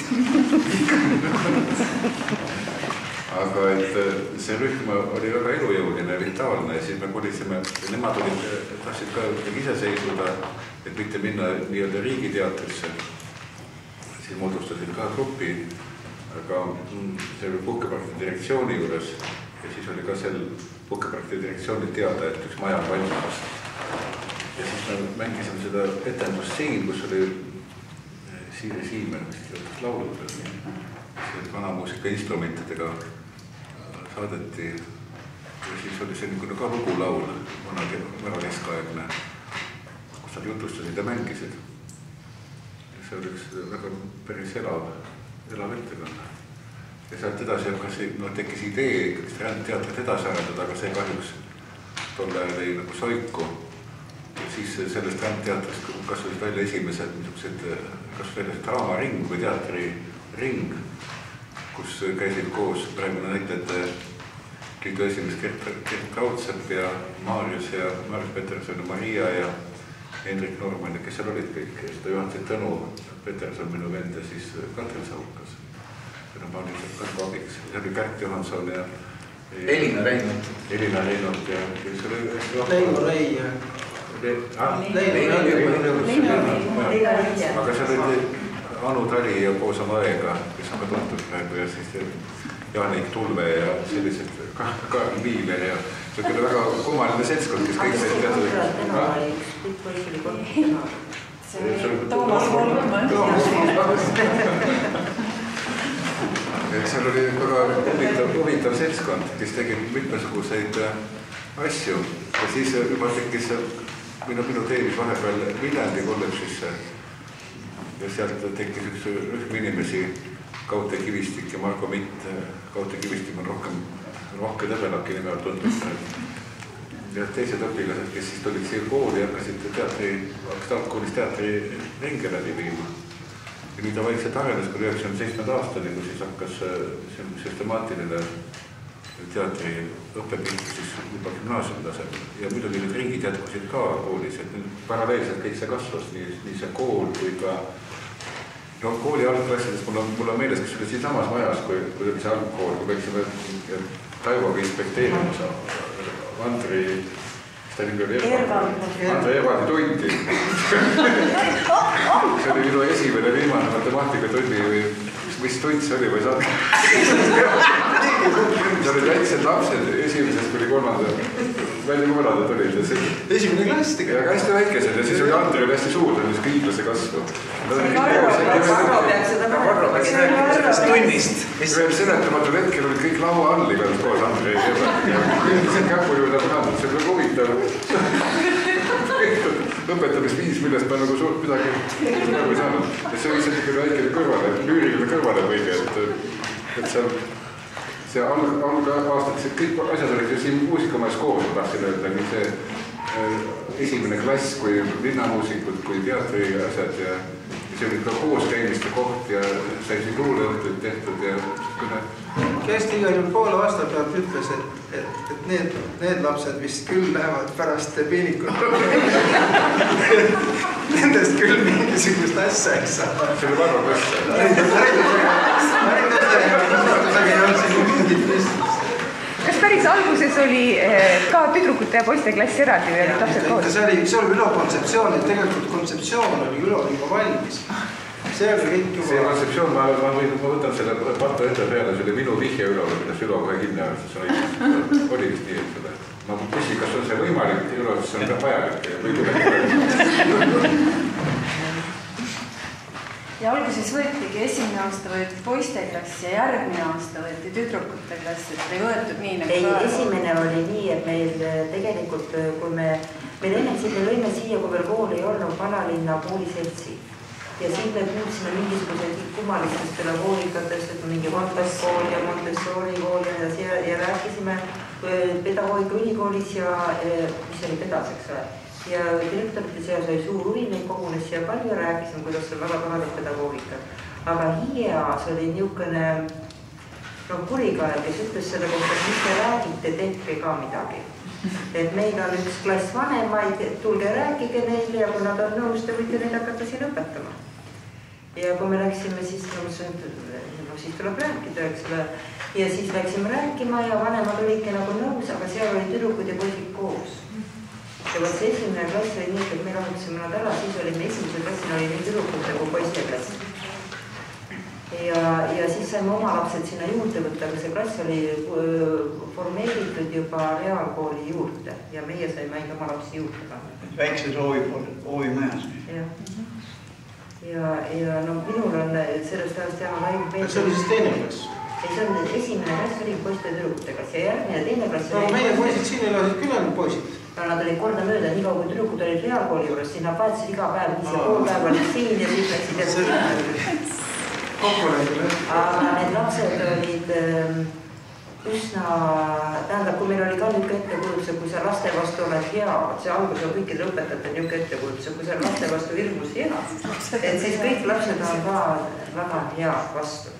Aga et see rühm oli väga elujõuline, vitaalne ja siis me kolisime, nemad olid, tahtsid ka ise seisuda, et mitte minna nii-öelda riigiteatrisse. Siis moodustasid ka grupi, aga see oli Puhkeparkide direktsiooni juures ja siis oli ka sel Puhkeparkide direktsioonil teada, et üks maja valmimas. Ja siis me mängisime seda etendust siin, kus oli Siiri Siimer, mis jõutas lauluda. See vanamuusika instrumentidega saadeti ja siis oli see niisugune ka lugulaul, väga keskaegne, kus nad jutustasid ja mängisid. Ja see oli üks väga päris elav, elav ettekanne. Ja sealt edasi no, tekkis idee teatrit edasi arendada, aga see kahjuks tolle oli nagu soiku. Ja siis sellest rändteatrist kasvasid välja esimesed niisugused, kas välja draamaring või teatriring, kus käisid koos praegune näitlejate liidu esimees Gert Raudsepp ja Marius ja Marius Peterson ja Maria ja Hendrik Norman, kes seal olid kõik. Ja seda juhatasid Tõnu Peterson, minu vend ja siis Katrin Saukas. Ja ma olin seal kasvu abiks. See oli Kärt Johansson ja Elina Reinult. Elina Reinult ja kes oli Leino Rei ja aga seal oli Anu Tali ja Poosa Maega, kes on ka tuntud praegu ja siis Jaanik Tulve ja sellised Kaarl Viiler ja see oli väga kummaline seltskond, kes kõik said teada. See oli Toomas Volman. Seal oli väga huvitav seltskond, kes tegi mitmesuguseid asju ja siis juba tekkis minu, minu teenis vahepeal Viljandi kolledžisse ja sealt tekkis üks rühm inimesi, Kaute Kivistik ja Margo Mitt. Kaute Kivistik on rohkem rohke Tõbelaki nime all tundnud. Ja teised õpilased, kes siis tulid siia kooli ja hakkasid teatri, Altkoolis teatri ringe läbi viima. Ja nii ta vaikselt arenes kuni üheksakümne seitsmenda aastani, kui siis hakkas süstemaatiline teatri õppepilt siis juba gümnaasiumi tasemel. Ja muidugi need ringid jätkusid ka koolis, et paralleelselt kõik see kasvas, nii, nii see kool kui ka no, kooli algklassides mul on, mul on meeles, kes oli siin samas majas, kui, kui oli see algkool, kui võiksime Taivoga inspekteerimus Andri, mis ta nimi oli? Andri Ervaldi tundi. See oli minu esimene viimane matemaatikatunni või mis tund see oli või saad? See oli väiksed lapsed esimesest kuni kolmanda välja kuulada tulid. Esimene klass tegi. Ja ka hästi väikesed ja siis oli Andri oli hästi suur, see oli niisugune hiiglase kasvu. Varro peaks seda sellest tunnist. Veel seletamatul hetkel olid kõik laua all igalt koos Andri ja see käpu juurde saanud, see oli huvitav. Lõpetamisviis, millest ma nagu suurt midagi nagu ei saanud. Ja see oli selline väikene kõrvale, lüüriline kõrvale võige, et seal see alg-aastaks, et kõik asjad olid ju siin muusikamajas koos, ma tahtsin öelda, nii see esimene klass kui linnamuusikud, kui teatri asjad ja see oli ka koos käimiste koht ja sai siin luuleõhtuid tehtud ja Kersti igal juhul poole aasta pealt ütles, et, et, et need, need lapsed vist küll lähevad pärast peenikut. Nendest küll mingisugust asja ei saa. See oli Varro Kõsse. Haridusega ei olnud siin mingit pistust. Kas päris alguses oli ka tüdrukute ja poiste klassi eraldi või olid lapsed koos? See oli, see oli Ülo kontseptsioon, et tegelikult kontseptsioon oli Ülo juba valmis. See oli kõik juba... See kontseptsioon, ma, ma, võin, ma võtan selle patta enda peale, see oli minu vihje Ülole, kuidas Ülo kohe kinni aastas oli. Oli vist nii, et seda. Ma küsin, kas on see võimalik Ülo, siis see on vajalik või tuleb. Ja alguses võetigi esimene aasta võeti poiste klass ja järgmine aasta võeti tüdrukute klass, et ei võetud nii nagu... Ei, esimene oli nii, et meil tegelikult, kui me... Meil enne siin lõime siia, kui veel kool ei olnud vanalinna kooliseltsi. Ja siin me kuulsime mingisugused kummalistest pedagoogikatest, et mingi Montessori ja Montessori kool ja, ja, ja rääkisime pedagoogika ülikoolis ja mis oli pedaseks või. Ja direktorite seas oli suur huvi, neid kogunes siia palju ja rääkisime, kuidas on väga toredad pedagoogikat. Aga Hiias oli niisugune no, kurikael, kes ütles selle kohta, et mis te räägite, tehke ka midagi. Et meil on üks klass vanemaid, tulge rääkige neile ja kui nad on nõus, te võite neid hakata siin õpetama. Ja kui me läksime, siis, no, no, siis tuleb rääkida, eks ole. Ja siis läksime rääkima ja vanemad olidki nagu nõus, aga seal oli tüdrukud ja poisid koos. Ja võt see esimene klass oli nii, et me rahutasime nad ära, siis olime esimese klassil oli nii tüdrukute kui poiste klass. Ja, ja siis saime oma lapsed sinna juurde võtta, aga see klass oli formeeritud juba reaalkooli juurde ja meie saime ainult oma lapsi juurde panna. Väikses hoovimajas. Jah. Ja, ja no minul on sellest ajast jäänud ainult meelde. See oli siis teine klass? Ei, see on esimene klass oli poiste ja tüdrukute klass ja järgmine teine klass no, oli... Meie poisid siin elasid küll ainult poisid. No nad olid korda mööda, nii kaua kui tüdrukud olid reaalkooli juures, siis nad vaatasid iga päev, mis ja pool päev olid siin ja siis läksid jälle. Aga need lapsed olid üsna, tähendab, kui meil oli ka niisugune ettekujutus, kui sa laste vastu oled hea, see algus on kõikidel õpetajatel niisugune ettekujutus, kui sa laste vastu hirmus hea, et siis kõik lapsed on ka väga hea vastu.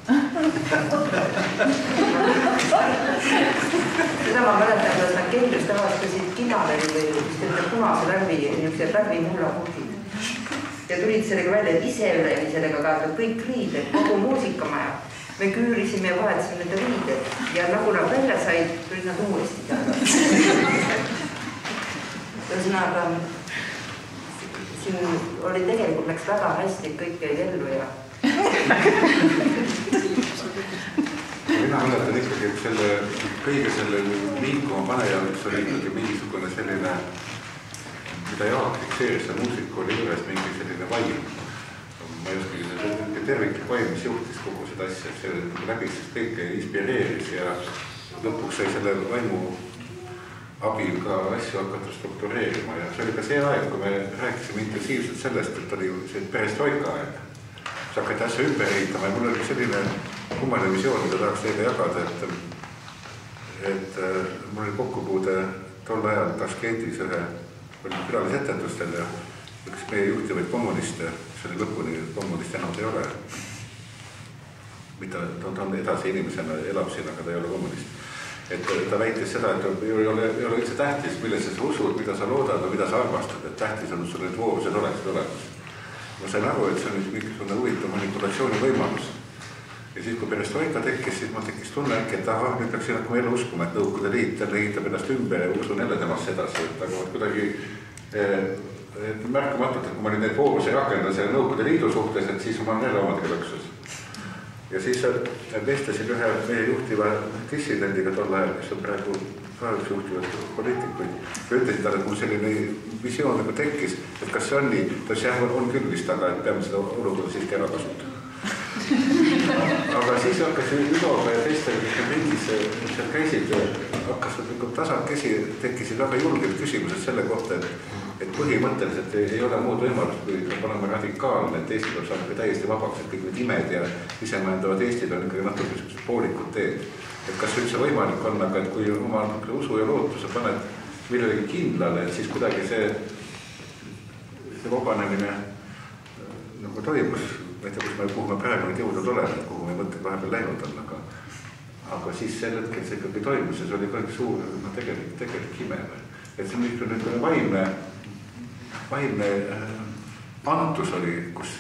Seda ma mäletan, kuidas nad keldris tavastasid kinale või punase värvi, niisugused värvi mulla puhkid. Ja tulid sellega välja, et ise ülemi sellega kaetud kõik riided, kogu muusikamaja. Me küürisime ja vahetasime nende riided ja nagu nad välja said, tulid nad uuesti teada. Ühesõnaga, siin oli tegelikult läks väga hästi, kõik jäi ellu ja... Mina mäletan ikkagi, et selle, kõige selle liikuma panejaaks oli ikkagi mingisugune selline, mida Jaak fikseeris ja muusika oli üles mingi selline vaim. Ma ei oskagi selline terviklik vaim, mis juhtis kogu seda asja, see läbi siis kõike inspireeris ja lõpuks sai selle vaimu abil ka asju hakata struktureerima ja see oli ka see aeg, kui me rääkisime intensiivselt sellest, et oli see perestroika aeg. Siis hakati asja ümber ehitama ja mul oli selline kummaline visioon, mida tahaks teile jagada, et, et mul oli kokkupuude tol ajal Taškentis ühe oli külalisetendustel ja üks meie juhtivaid kommuniste, mis oli lõpuni kommunist enam ei ole. Mida, ta on edasi inimesena, elab siin, aga ta ei ole kommunist. Et ta väitis seda, et ei ole, ei ole üldse tähtis, millesse sa usud, mida sa loodad või mida sa armastad, et tähtis on, et sul need voovused oleksid olemas. Ma sain aru, et see on mingisugune huvitav manipulatsiooni võimalus. Ja siis, kui perestroika tekkis, siis ma tekkis tunne äkki, et aha, nüüd peaks siin hakkama jälle uskuma, et Nõukogude Liit jälle ehitab ennast ümber ja usun jälle temast edasi. Et aga kuidagi et märkamatult, et kui ma nüüd neid voorusi rakendan selle Nõukogude Liidu suhtes, et siis ma olen jälle omadega lõksus. Ja siis vestlesin ühe meie juhtiva dissidendiga tol ajal, kes on praegu ka üks juhtivad poliitikuid. Ja ütlesin talle, et mul selline visioon nagu tekkis, et kas see on nii, ta see on küll vist, aga et peame seda olukorda siiski ära kasutama. Aga siis hakkas Üloga ja teistel, kes ringis seal käisid, hakkas tasakesi, tekkisid väga julged küsimused selle kohta, et, et põhimõtteliselt ei ole muud võimalust, kui peab olema radikaalne, et Eesti peab saama täiesti vabaks, et kõik need imed ja isemajandavad Eestid on ikkagi natuke poolikud teed. Et kas üldse võimalik on, aga et kui oma usu ja lootuse paned millegi kindlale, et siis kuidagi see, see vabanemine nagu toimus. Ma ei tea, kus me, kuhu me praegu nüüd jõudnud oleme, et kuhu me mõtted vahepeal läinud on, aga, aga siis sel hetkel see ikkagi toimus ja see oli kõik suur, no tegelikult, tegelikult ime. Et see on niisugune vaimne, vaimne antus oli, kus,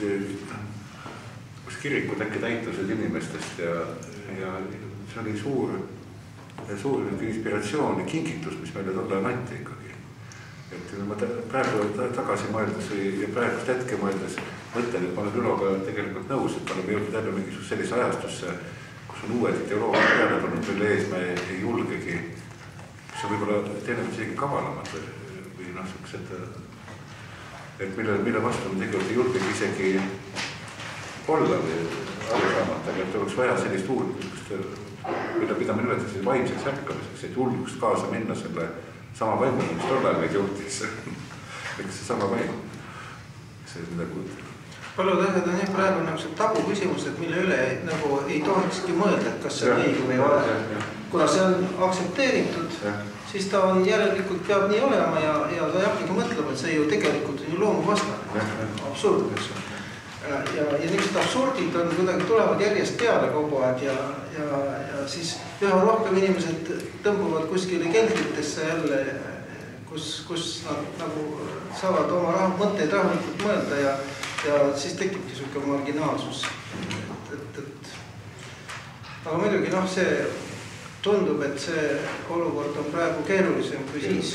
kus kirikud äkki täitusid inimestest ja, ja see oli suur, suur inspiratsioon ja kingitus, mis meile tolle anti ikkagi. Et ma praegu tagasi mõeldes ja praegust hetke mõeldes mõtlen, et ma olen Üloga tegelikult nõus, et me oleme jõudnud jälle mingisugust sellise ajastusse, kus on uued ideoloogia peale tulnud, mille ees me ei julgegi, mis on võib-olla teinekord isegi kavalamad või, või noh, siuksed, et mille, mille vastu me tegelikult ei julgegi isegi olla või aru saamata, et oleks vaja sellist uut, mida, mida me nimetasin vaimseks ärkamiseks, et julgust kaasa minna selle sama vaimu, mis tollal meid juhtis. Eks see sama vaim. See mida kuutel. Paljud asjad on jah praegu nagu see tabu küsimus, et mille üle nagu ei tohikski mõelda, et kas see on õige või ei ole. Kuna see on aktsepteeritud, ja. Siis ta on järelikult peab nii olema ja, ja ta ei hakkagi mõtlema, et see ju tegelikult on ju loomuvastane. Absurd, eks. Ja, ja, ja niisugused absurdid on kuidagi tulevad järjest peale kogu aeg ja, ja, ja siis üha rohkem inimesed tõmbuvad kuskile keldritesse jälle, kus, kus nad nagu saavad oma rah mõtteid rahulikult mõelda ja, ja siis tekibki niisugune marginaalsus. Et, et, et. Aga muidugi noh, see tundub, et see olukord on praegu keerulisem kui siis.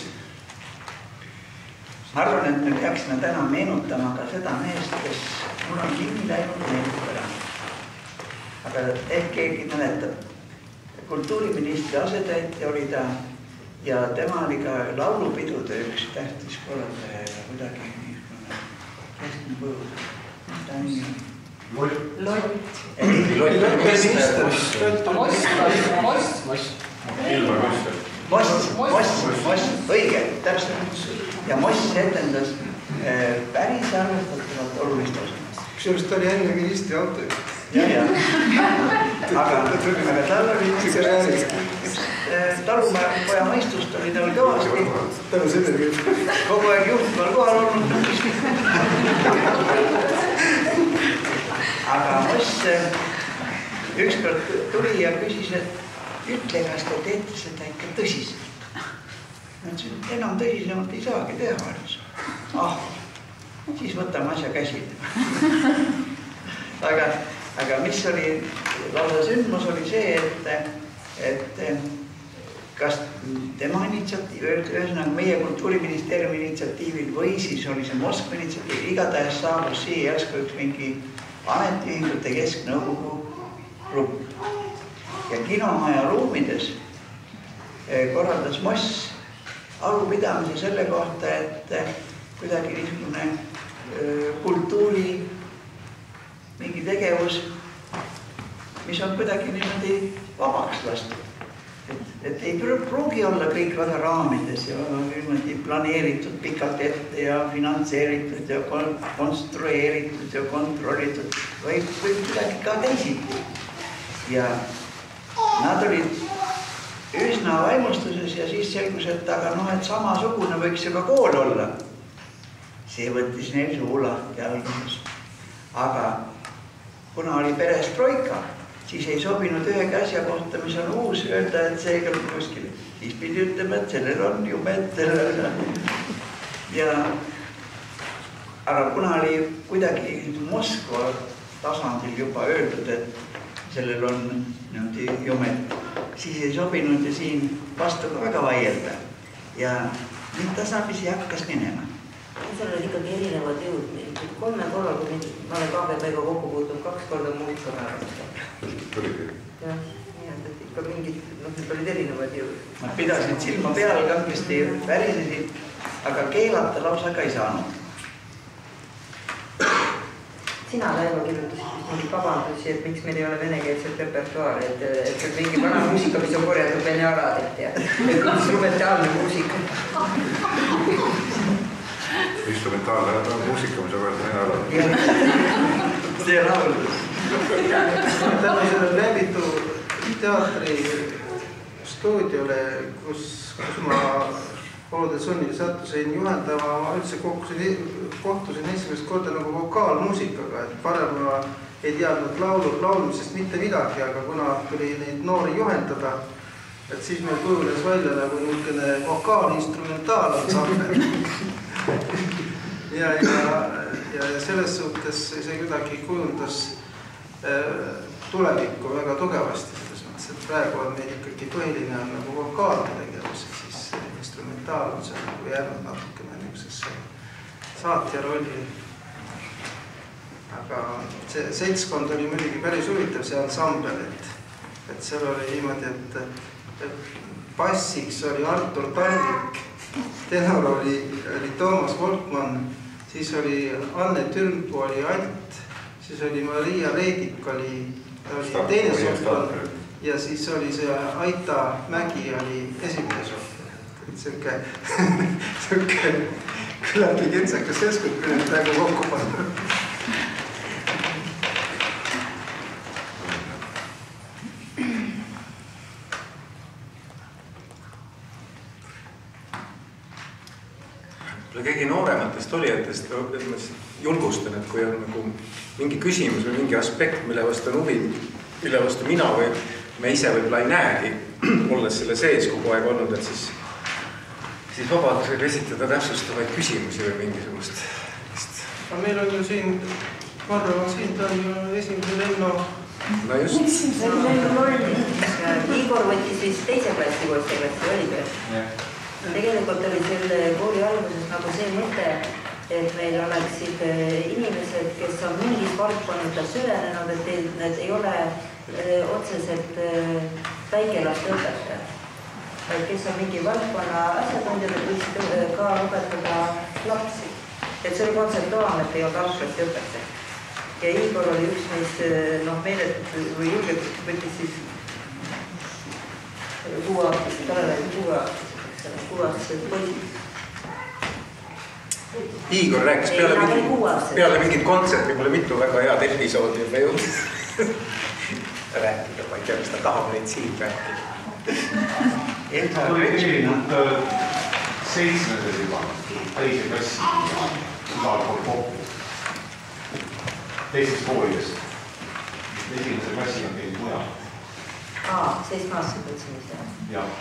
Ma arvan, et me peaksime täna meenutama ka seda meest, kes mul on kinni läinud meelest ära. Aga ehk keegi mäletab, kultuuriministri asetäitja oli ta ja tema oli ka laulupidude üks tähtis korraldaja ja kuidagi niisugune keskne põud. Mis ta nimi oli? Lott. Most. Most, Most, Most, õige, täpselt. Ja Most etendas äh, päris arvestatavalt olulist osa. Kusjuures ta oli enne ministri auto. Ja, ja. Aga, aga tal oli üks talupoja mõistust oli tal kõvasti. Tänu sellele. Kogu aeg juhtuval kohal olnud. Aga Most ükskord tuli ja küsis, et ütle, kas te teete seda ikka tõsiselt. Ma ütlesin, et enam tõsisemalt ei saagi teha. Ah, siis võtame asja käsile. Aga, aga mis oli, lausa sündmus oli see, et, et kas tema initsiatiiv, ühesõnaga meie kultuuriministeeriumi initsiatiivil või siis oli see Moskva initsiatiiv, igatahes saabus siia järsku üks mingi ametiühingute kesknõukogu grupp. Ja kinomaja ruumides korraldas Moss arupidamise selle kohta, et kuidagi niisugune kultuuri mingi tegevus, mis on kuidagi niimoodi vabaks lastud. Et, et ei pruugi olla kõik väga raamides ja niimoodi planeeritud pikalt ette ja finantseeritud ja konstrueeritud ja kontrollitud, või kuidagi ka teisiti. Ja nad olid üsna vaimustuses ja siis selgus, et aga noh, et samasugune võiks ju ka kool olla. See võttis neil suu lahti alguses. Aga kuna oli perestroika, siis ei sobinud ühegi asja kohta, mis on uus, öelda, et see ei kõlb kuskil. Siis pidi ütlema, et sellel on jumet. Ja, aga kuna oli kuidagi Moskva tasandil juba öeldud, et sellel on jumet, siis ei sobinud ja siin vastu ka väga vaielda. Ja nüüd tasapisi hakkas minema. Seal olid ikkagi erinevad jõud. Kolme korral, kui ma olen K G B-ga kokku puutunud, kaks korda muusika määrata. Tuligi? Jah, nii et ikka mingid, noh, need olid erinevad jõud. Nad pidasid silma peal kangesti värisesid, aga keelata lausa ka ei saanud. Sina, Laivo, kirjutasid mingi vabandusi, et miks meil ei ole venekeelset repertuaari, et, et see mingi vana muusika, mis on korjatud vene aladelt ja instrumentaalne muusika. Instrumentaalne muusika, mis on korjatud vene aladelt. See laulus. Tänu selle Levitu teatri stuudiole, kus, kus ma olude sunnil sattusin juhendama, ma üldse kohtusin, kohtusin esimest korda nagu vokaalmuusikaga, et parem ma ei teadnud laulu, laulmisest mitte midagi, aga kuna tuli neid noori juhendada, et siis meil kujunes välja nagu niisugune vokaalinstrumentaalansambel. ja, ja, ja selles suhtes see kuidagi kujundas tulevikku väga tugevasti, selles mõttes, et praegu on meil ikkagi põhiline on nagu vokaalne tegevus, siis instrumentaal on see nagu jäänud natukene niisugusesse saatja rolli. Aga see seltskond oli muidugi päris huvitav, see ansambel, et, et seal oli niimoodi, et, et bassiks oli Artur Talvik, tenor oli, oli Toomas Volkmann, siis oli Anne Türmpuu oli alt, siis oli Maria Reidik, oli, oli teine sopran ja siis oli see Aita Mägi oli esimene sopran. Et selke, selke küllapki kentsakas seltskond, kui nüüd praegu kokku panna. Keegi noorematest olijatest julgustan, et kui on nagu mingi küsimus või mingi aspekt, mille vastu on huvi, mille vastu mina või me ise võib-olla ei näegi, olles selle sees kogu aeg olnud, et siis, siis vabadusega esitada täpsustavaid küsimusi või mingisugust. Aga meil on ju siin, Marro on siin, ta on ju esimese lennu. No just. Esimese lennu oli. Igor võttis siis teise klassi, kooliste klassi oli peal. Tegelikult oli selle kooli alguses nagu see mõte, et meil oleksid inimesed, kes on mingis valdkonnata süvenenud, et need ei ole otseselt väikelaste õpetajad. Kes on mingi valdkonna asjatundjad, et võiksid ka õpetada lapsi. Et see oli kontseptuaalne, et ei olnud algklassi õpetaja. Ja Igor oli üks meist noh, meelet või julgelt võttis siis kuueaastased, talle kuueaastased. Igor rääkis peale, ei, mingi, peale mingit kontserti, mulle mitu väga head episoodi juba jõudis rääkida, ma ei tea, mis ta tahab neid siin rääkida. Ta oli erinenud seitsmendas juba, teise klassi, igal pool kokku, teistes koolides. Esimese klassi on teil mujal. Aa, seitsme aastased võtsimist, jah? Jah.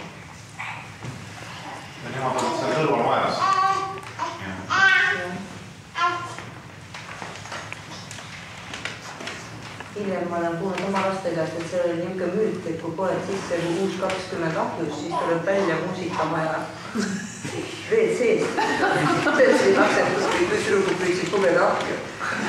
Ja nemad on seal kõrval majas. Hiljem ma olen kuulnud oma laste käest, et see oli niisugune müüt, et kui poed sisse kui uus kakskümmend ahjus, siis tuleb välja muusikamaja veel seest. See lapsed kuskil tüsrugud võiksid kumeda ahju.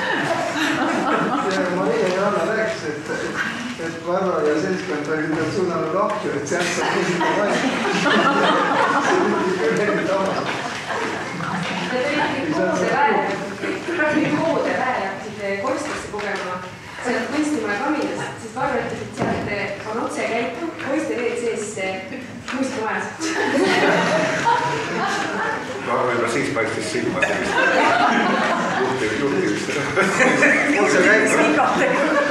Maria ja Anna rääkis, et, et, et Varro ja seltskond oli nüüd suunanud ahju, et sealt saab muusikamaja. See oli küll enne tava. Te olite koode väe, praktikult koode väe hakkasid korstesse pugema. Sealt kunstimaja kaminast, siis Varro ütles, et sealt on otse käitu, poiste veel sees muusikamajas. Varro juba siis paistis silma sellist juhtiv, juhtivist. Otse käitu.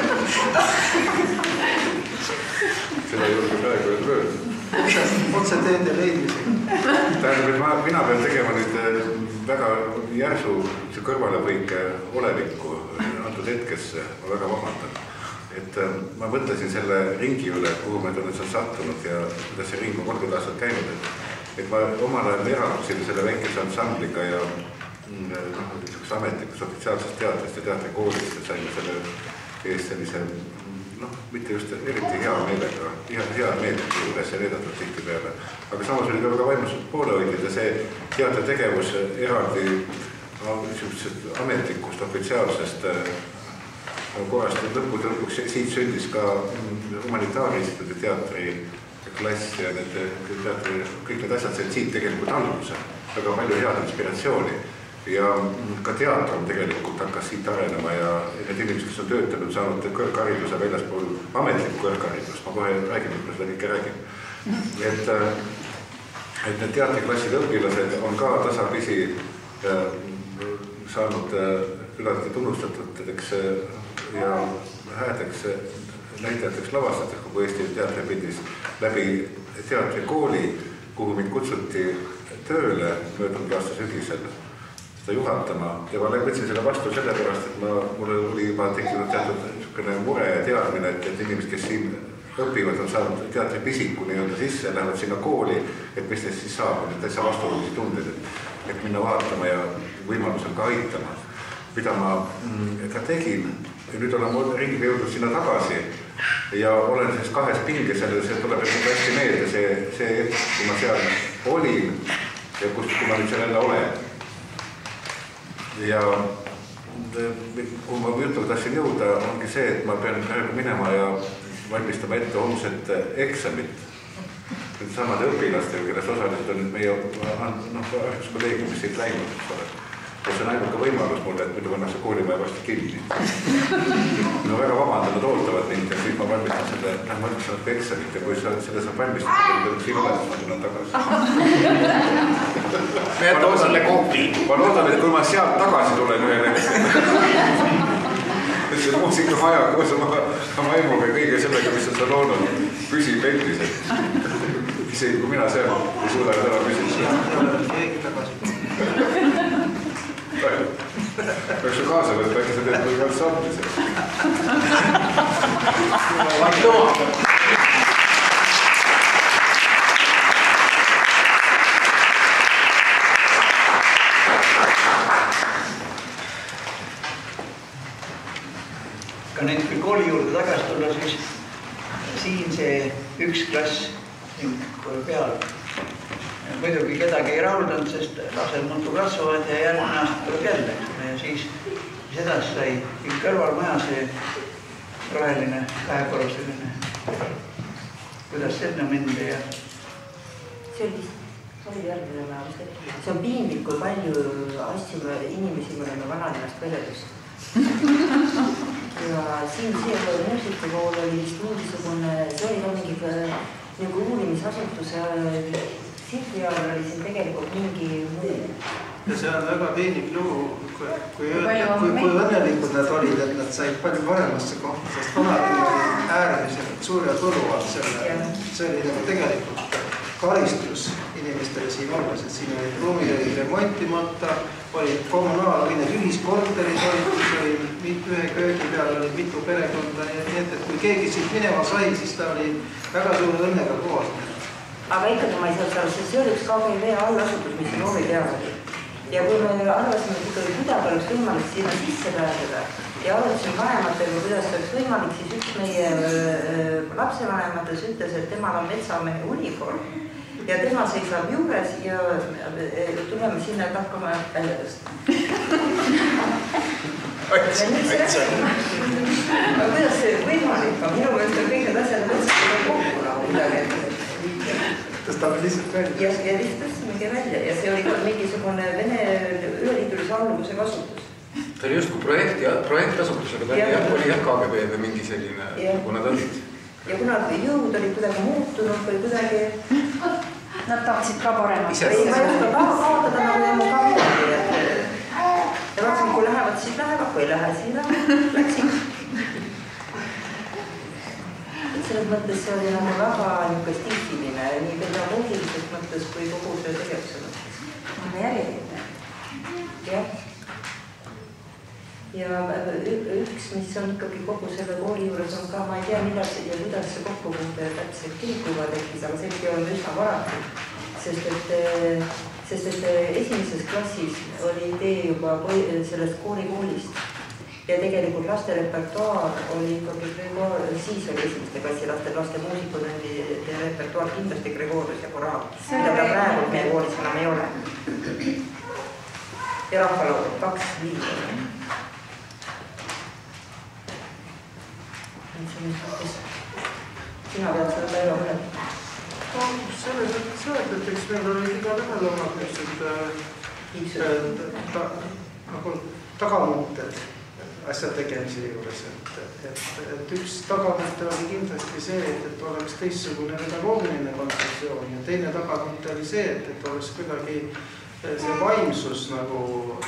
Seda juurde praegu ei mööda. Otse teede leidmisega. Tähendab, et ma, mina pean tegema nüüd väga järsu kõrvalepõike olevikku antud hetkesse, ma väga vabandan. Et ma mõtlesin selle ringi üle, kuhu me tulnud seal sattunud ja kuidas see ring on kolmkümmend aastat käinud. Et, et ma omal ajal erakusin selle väikese ansambliga ja noh, ametlikus ofitsiaalsest teatrist ja teatrikoolist, et saime selle eest sellise noh, mitte just eriti hea meelega, hea meelega üles ja needatud tihti peale. Aga samas oli ka väga vaimustud poolehoidjad ja see teatritegevus eraldi ametlikust, ofitsiaalsest korrast lõppude lõpuks siit sündis ka humanitaarinstituudi teatri klass ja need teatri, kõik need asjad said siit tegelikult alguse. Väga palju head inspiratsiooni. Ja ka teater on tegelikult hakkas siit arenema ja need inimesed, kes on töötanud, saanud kõrghariduse väljaspool ametlikku kõrgharidust. Ma kohe räägin, et ma seda kõike räägin. Et, et need teatriklassid õpilased on ka tasapisi saanud küllaltki tunnustatuteks ja häädeks näitajateks lavastajateks kogu Eesti teatripildis läbi teatrikooli, kuhu mind kutsuti tööle möödunud aasta sügisel seda juhatama ja ma võtsin selle vastu sellepärast, et ma, mulle oli juba tekkinud teatud niisugune mure ja teadmine, et, et inimesed, kes siin õpivad, on saanud teatripisiku nii-öelda sisse, lähevad sinna kooli, et mis neist siis saab, et täitsa vastuolulisi tundeid, et, et minna vaatama ja võimalusel ka aitama, mida ma ka tegin. Ja nüüd olen ma ringiga jõudnud sinna tagasi ja olen siis kahes pilges ja see tuleb hästi meelde, see, see hetk, kui ma seal olin ja kus, kui ma nüüd seal jälle olen. Ja kui ma jutule tahtsin jõuda, ongi see, et ma pean praegu minema ja valmistama ette homset eksamit. Nüüd samade õpilastega, kelles osalised on nüüd meie noh, kolleegium, mis siit läinud, eks ole. Ja see on ainuke võimalus mulle, et muidu pannakse koolimaja vastu kinni. No väga vabandan, nad ootavad mind ja siis ma valmistan selle, noh, ma ütlesin natuke eksamit ja kui selle saab valmistada, siis siin olemas ma tulen tagasi. Me jätame selle kohvi. Ma loodan, et kui ma sealt tagasi tulen ühel hetkel, see muusikamaja koos oma aimuga kõige sellega, mis on seal loonud, püsib endis. Isegi kui mina seal ei suuda täna püsida. Keegi tagasi. Peaks ju kaasa võtta, äkki sa teed kui veel sammisi. Ka nüüd, kui kooli juurde tagasi tulla, siis siin see üks klass siin peal. Muidugi kedagi ei rahuldanud, sest lased muidu kasvavad ja järgmine aasta tuleb jälle. Ja siis edasi sai kõrvalmaja see roheline, kahekorruseline. Kuidas sinna mindi ja... See oli, oli järgmine maja. See on piinlik, kui palju asju inimesi me oleme vanalinnast veledust. Ja siin see muusikakool oli vist mingisugune, see oli ka mingi nagu uurimisasutuse Silti ajal oli siin tegelikult mingi muu. Ja see on väga piinlik lugu, kui, kui, kui, kui õnnelikud nad olid, et nad said palju paremasse kohta, sest vanalinn oli äärmiselt suur ja tulu all selle. See oli nagu tegelikult karistus inimestele siin olles, et siin olid ruumid olid remontimata, olid kommunaal, olid need ühiskorterid, olid, kus oli ühe köögi peal, olid mitu perekonda, nii et, et kui keegi siit minema sai, siis ta oli väga suure õnnega koos. Aga ikkagi ma ei saa seal, sest see oli üks K G V allasutus, mis on Oovi peal oli. Ja kui me arvasime, et ikkagi kuidagi oleks võimalik sinna sisse pääseda ja arutasime vanematega, kuidas oleks võimalik, siis üks meie lapsevanemates ütles, et temal on metsamehe uniform ja tema seisab juures ja tuleme sinna, et hakkame välja tõsta. Aga kuidas see võimalik on? Minu mõelest on kõik need asjad mõtsaga kokku nagu midagi. Tõstame lihtsalt välja. Ja, ja lihtsalt tõstamegi välja ja see oli ka mingisugune Vene üleliidulise alluvuse kasutus. Ta oli just kui projekt ja projektasutus, aga ta ja, oli jah K G B või mingi selline, kui nad olid. Ja kuna jõud olid kuidagi muutunud või kuidagi... Nad tahtsid ka paremaks. Ei, ma ei oska ka kaotada nagu jämu ka midagi. Ja vaatsin, kui lähevad, siis lähevad, kui ei lähe, siis lähevad. Läksid. Selles mõttes see oli nagu väga stiifiline, nii pedagoogilises mõttes kui kogu see tegevuse mõttes. Aga järjeline. Jah. Ja üks, mis on ikkagi kogu selle kooli juures on ka, ma ei tea, mida ja kuidas see kokkupuute täpselt kilkuva tekkis, aga see on üsna varatud, sest et, sest et esimeses klassis oli idee juba sellest koolikoolist. Ja tegelikult laste repertuaar oli ikkagi Gregor, siis oli esimeste klassi laste, laste muusikutundi ja repertuaar kindlasti Gregorius ja Koraal. Mida ta praegu meie koolis enam ei ole. Ja rahvalood, kaks liiga. Sina pead seda päeva mõned? Selles mõttes öelda, et eks meil oli iga tähele omad niisugused tagamõtted asja tegemise juures, et, et, et üks tagamõte oli kindlasti see, et, et oleks teistsugune pedagoogiline kontseptsioon ja teine tagamõte oli see, et, et oleks kuidagi see vaimsus nagu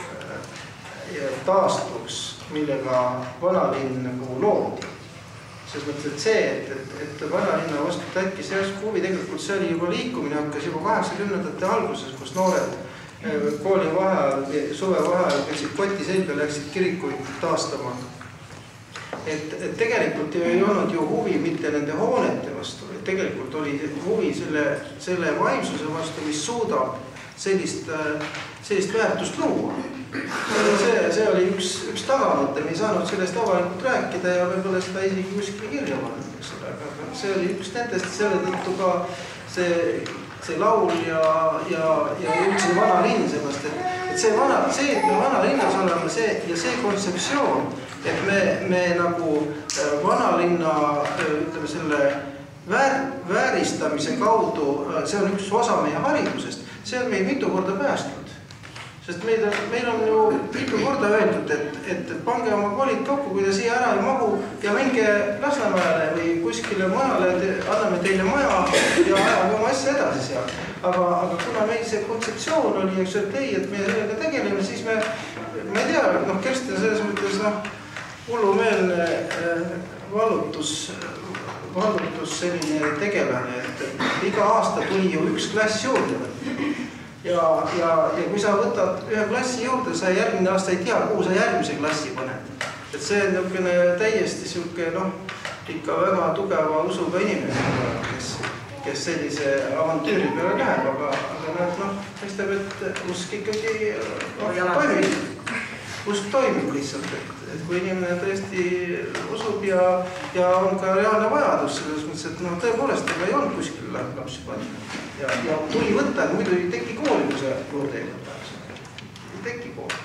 taastuks, millega vanalinn nagu loodi. Selles mõttes, et see, et, et, et vanalinna vastu tätkis järsku huvi, tegelikult see oli juba liikumine hakkas juba kaheksakümnendate alguses, kus noored kooli vaheajal, suve vaheajal võtsid koti selga, läksid kirikuid taastama. Et, et tegelikult ei olnud ju huvi mitte nende hoonete vastu, et tegelikult oli huvi selle, selle vaimsuse vastu, mis suudab sellist, sellist väärtust luua. see, see oli üks, üks tagamõte, me ei saanud sellest avalikult rääkida ja võib-olla seda isegi kuskile kirja pannud, eks ole, aga see oli üks nendest, selle tõttu ka see, see laul ja, ja, ja üldse vana linn, seepärast, et, et see vana, see, et me vana linnas oleme, see ja see kontseptsioon, et me, me nagu vana linna, ütleme selle väär, vääristamise kaudu, see on üks osa meie haridusest, see on meid mitu korda päästnud. Sest meil on, meil on ju mitu korda öeldud, et, et pange oma kolid kokku, kui te siia ära ei mahu ja minge Lasnamäele või kuskile majale, anname teile maja ja ajame oma asja edasi seal. Aga, aga kuna meil see kontseptsioon oli, eks et ei, et me sellega tegeleme, siis me, ma ei tea, noh, Kerstin selles mõttes, noh, hullumeelne vallutus, vallutus selline tegelane, et iga aasta tuli ju üks klass juurde. Ja, ja, ja kui sa võtad ühe klassi juurde, sa järgmine aasta ei tea, kuhu sa järgmise klassi paned. Et see on niisugune täiesti niisugune, noh, ikka väga tugeva usuga inimene, kes, kes sellise avantüüri peale läheb, aga, aga näed, noh, mõistab, et usk ikkagi toimib. Usk toimib lihtsalt, et, et kui inimene tõesti usub ja, ja on ka reaalne vajadus selles mõttes, et noh, tõepoolest, ega ei olnud kuskil lapsi panna. Ja, ja tuli võtta, muidu ei teki kooli, kui sa juurde ei võtta. Ei teki kooli.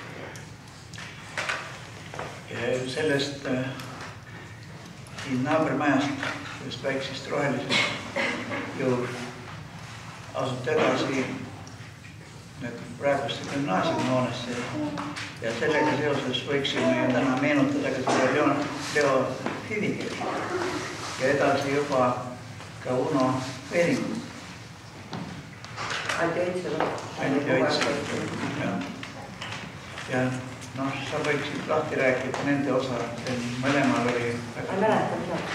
Sellest äh, naabermajast, sellest väiksest rohelisest ju asut edasi praeguste gümnaasiumhoonesse ja sellega seoses võiksime ju täna meenutada ka seda Leo Fiviger ja edasi juba ka Uno Veeringut. Anti Õitselu. Anti Õitselu, jah. Ja noh, sa võiksid lahti rääkida nende osa, et mõlemal oli... Ma mäletan, jah.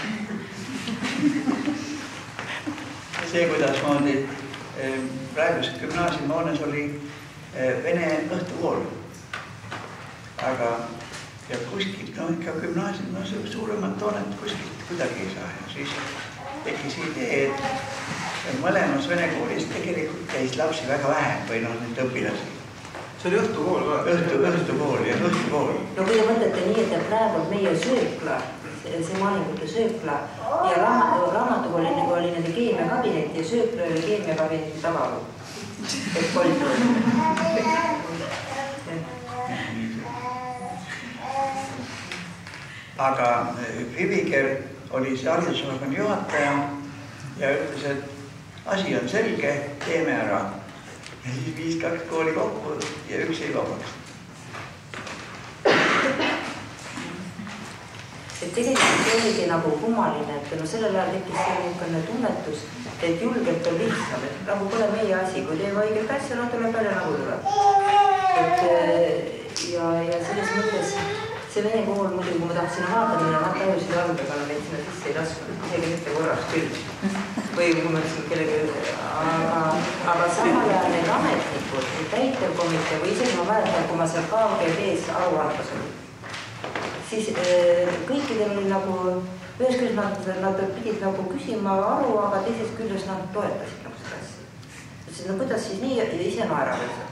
See, kuidas moodi praeguses gümnaasiumhoones oli vene õhtukool. Aga ja kuskilt, no ikka gümnaasium, no suuremat toonet kuskilt kuidagi ei saa. Ja siis tekkis idee, et mõlemas vene koolis tegelikult käis lapsi väga vähe või noh, nüüd õpilasi. See oli õhtukool ka? Õhtu, õhtukool ja õhtukool. No kui te mõtlete nii, et praegu meie söökla, see maalingute söökla ja raamatukool oli nende keemiakabinet ja söökla oli keemiakabineti tavalu. Et kolm. Aga Fiviger oli see haridusosakonna juhataja ja ütles, et asi on selge, teeme ära. Ja siis viis kaks kooli kokku ja üks ei vabaks. Et tegelikult see oligi nagu kummaline, et no sellel ajal tekkis selline tunnetus, et julgelt on lihtsam, et nagu pole meie asi, kui teeme õigelt asja, no tuleb välja nagu tuleb. Et ja, ja selles mõttes see vene kool muidugi, kui ma tahtsin vaata minna, nad tajusid alguga, aga neid sinna sisse ei laskunud, isegi mitte korras küll. Või kui ma ütlesin kellegi, aga, aga samal ajal need ametnikud, täitevkomitee või isegi ma mäletan, kui ma seal K G B-s aruandas oli, siis kõikidel oli nagu, ühes küljest nad, nad pidid nagu küsima aru, aga teises küljest nad toetasid nagu seda asja. Ütlesid, no kuidas siis nii ja ise naeravad.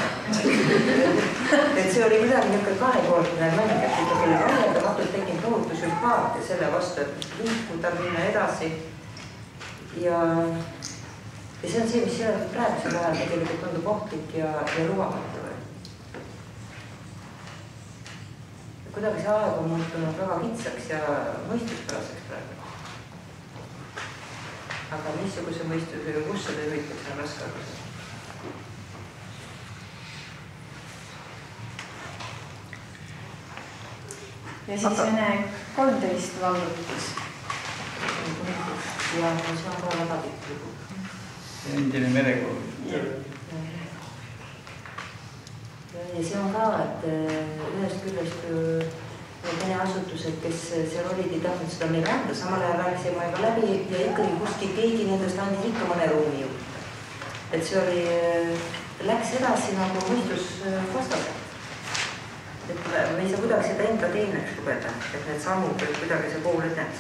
Et see oli midagi niisugune kahekoordine mäng, et ikkagi oli valjendamatult tekinud tohutu sümpaatia selle vastu, et liikuda, minna edasi. Ja, ja see on see, mis selle praegusel ajal tegelikult tundub ohtlik ja, ja lubamatu. Kuidagi see aeg on muutunud väga kitsaks ja mõistuspäraseks praegu. Aga missuguse mõistusega, kus seda juhitakse, on raske arvata. Ja siis Vene kolmteist vallutus. Ja see on ka väga pikk lugu. Endine merekool. Ja see on ka, et ühest küljest Vene asutused, kes seal olid, ei tahtnud seda meile anda, samal ajal rääkisime ka läbi ja ikkagi kuskil keegi nendest andis ikka mõne ruumi juurde. Et see oli, läks edasi nagu mõistus vastaselt. Et me ei saa kuidagi seda enda teeneks lugeda, et need sammud kuidagi see kool edenes.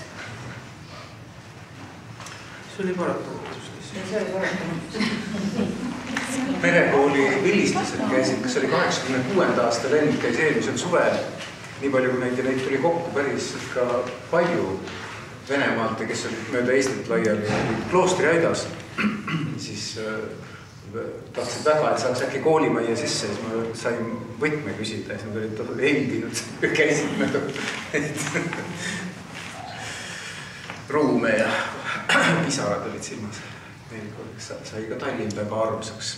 See oli paratamatus. See oli paratamatus. perekooli vilistlased käisid, kas oli kaheksakümne kuuenda aasta lend, käis eelmisel suvel. Nii palju, kui neid ja neid tuli kokku päris ka palju Venemaalt, kes olid mööda Eestit laiali kloostri aidas, siis tahtsid väga, et saaks äkki koolimajja sisse, siis ma sain võtme küsida, siis nad olid heldinud, käisid mööda ruume ja pisarad olid silmas. Neil sai ka Tallinn väga armsaks.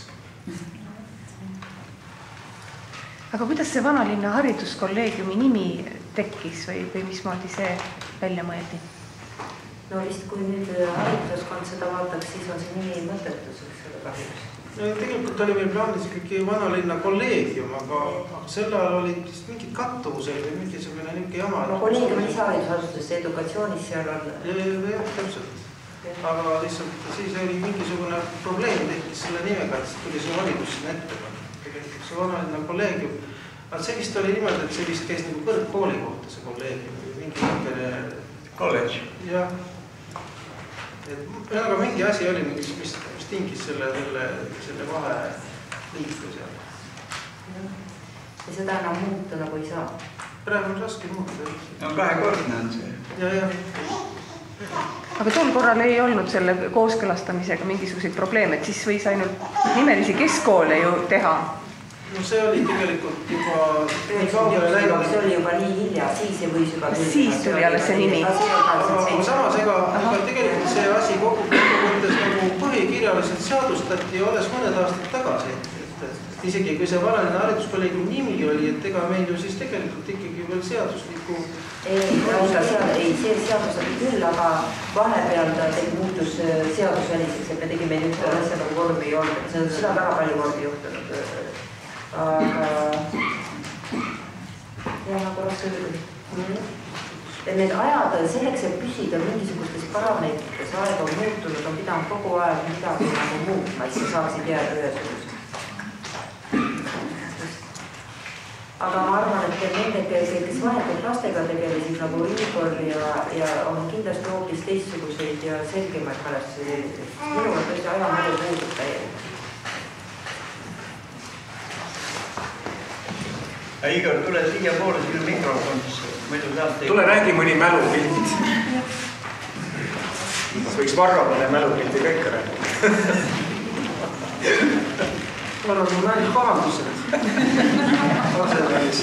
Aga kuidas see Vanalinna hariduskolleegiumi nimi tekkis või, või mismoodi see välja mõeldi? No vist, kui nüüd hariduskond seda vaataks, siis on see nimi mõttetus, selle kahjuks. No, tegelikult oli meil plaanis ikkagi Vanalinna kolleegium, aga, aga selle ajal olid vist mingid kattuvusel või mingisugune niisugune jama. No kolleegium oli haridusasutuses, edukatsioonis seal on. Jah, täpselt. Aga lihtsalt siis oli mingisugune probleem tekkis selle nimega, et tuli see haridus sinna ette. Tegelikult see Vanalinna kolleegium. Aga see vist oli niimoodi, et see vist käis nagu kõrgkooli kohta see kolleegium või mingi ninkene... College. Jah. Aga mingi asi oli, mis, mis, mis tingis selle, selle, selle vahe liiku seal. Ja seda enam muuta nagu ei saa. Praegu on raske muuta. No kahekordne on see. Ja, ja. Aga tol korral ei olnud selle kooskõlastamisega mingisuguseid probleeme, et siis võis ainult nimelisi keskkoole ju teha. No see oli tegelikult juba nii kaugele läinud. See oli juba nii hilja, siis ei võis juba... Siis tuli alles see nimi. Aga samas, ega tegelikult see asi kogu mõttes nagu põhikirjaliselt seadustati alles mõned aastad tagasi. Isegi kui see Vanalinna hariduskolleegiumi nimi oli, et ega meil ju siis tegelikult ikkagi veel seadusliku... Ei, see seadustati küll, aga vahepeal ta muutus seadusväliseks, et me tegime nüüd asja nagu vormi ei olnud. See on seda väga palju vormi juhtunud. Aga jah, nagu raske öelda. Need ajad selleks, et püsida mingisugustes parameetrites, aeg on muutunud, on pidanud kogu aeg midagi nagu muutma, et sa saaksid jääda ühesugust. Aga ma arvan, et nende, kes vahetult lastega tegelesid nagu Igor ja, ja on kindlasti hoopis teistsuguseid ja selgemaid mälestusi. Minu on tõesti ajamälu puudub täielikult. Igor, tule siia poole sinu mikrofonisse. Tule räägi mõni mälupilt. Võiks Varro mõne mälupilti ka ikka räägi. Varro, mul ainult pahandused. Asevälis.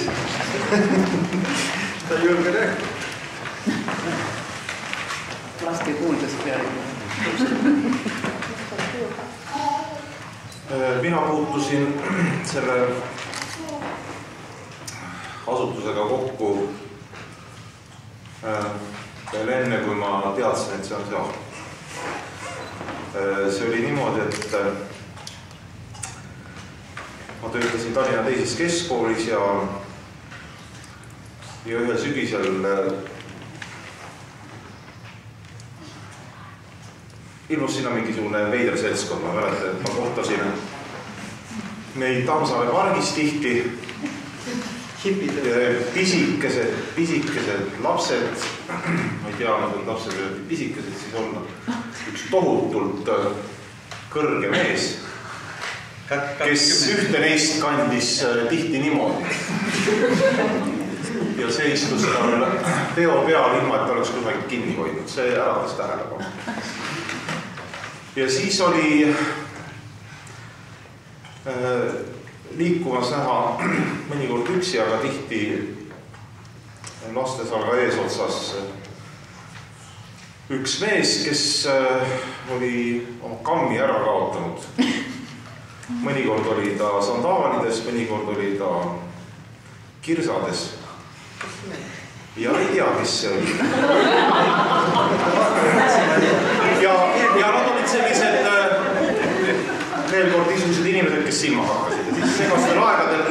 Ta ei julge räägi. Laske kuuldes peale. Mina puutusin selle asutusega kokku veel enne, kui ma teadsin, et see on seal. See oli niimoodi, et ma töötasin Tallinna teises keskkoolis ja, ja ühel sügisel ilmus sinna mingisugune veider seltskond. Ma mäletan, et ma kohtasin neid Tammsaare pargis tihti. Pisikesed, pisikesed lapsed, ma ei tea, nad on lapsed pisikesed siis olla, üks tohutult kõrge mees, kes ühte neist kandis tihti niimoodi. Ja see istus tal peo peal ilma, et oleks kunagi kinni hoidnud, see äratas tähelepanu. Ja siis oli liikumas näha mõnikord üksi, aga tihti lastesalga eesotsas üks mees, kes oli oma kammi ära kaotanud. Mõnikord oli ta sandaalides, mõnikord oli ta kirsades. Ja ei tea, kes see oli. Ja, ja nad olid sellised veel kord niisugused inimesed, kes silma hakkasid. Ja siis segastel aegadel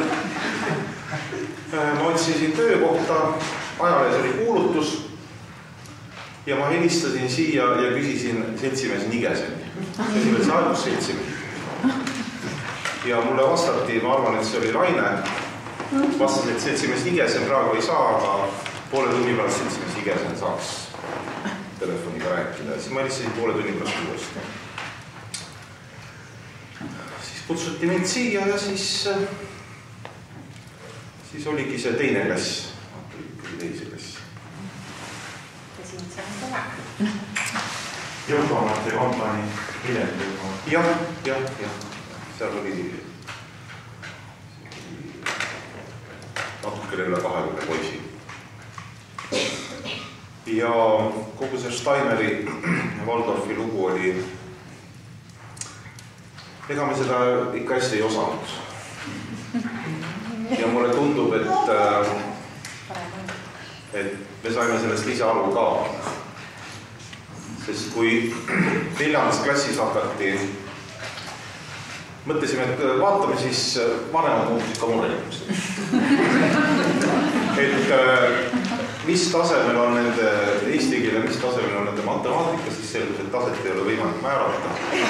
ma otsisin töökohta, ajalehes oli kuulutus ja ma helistasin siia ja küsisin seltsimees Nigeseni. See oli veel see haridusseltsimees. Ja mulle vastati, ma arvan, et see oli Raine. Vastasin, et seltsimees Nigesen praegu ei saa, aga poole tunni pärast seltsimees Nigesen saaks telefoniga rääkida. Siis ma helistasin poole tunni pärast uuesti. kutsuti mind siia ja siis, siis oligi see teine klass, ikkagi teise klass. Ja siin saab ära. Jõukamate kompanii hiljem. Jah, jah, jah. Seal oli natukene üle kahekümne poisi. Ja kogu see Steineri ja Waldorfi lugu oli, ega me seda ikka hästi ei osanud. Ja mulle tundub, et, et me saime sellest ise aru ka. Sest kui neljandas klassis hakati, mõtlesime, et vaatame siis vanemad muusika murelikumist. Et mis tasemel on nende eesti keele, mis tasemel on nende matemaatika, siis selgus, et taset ei ole võimalik määrata.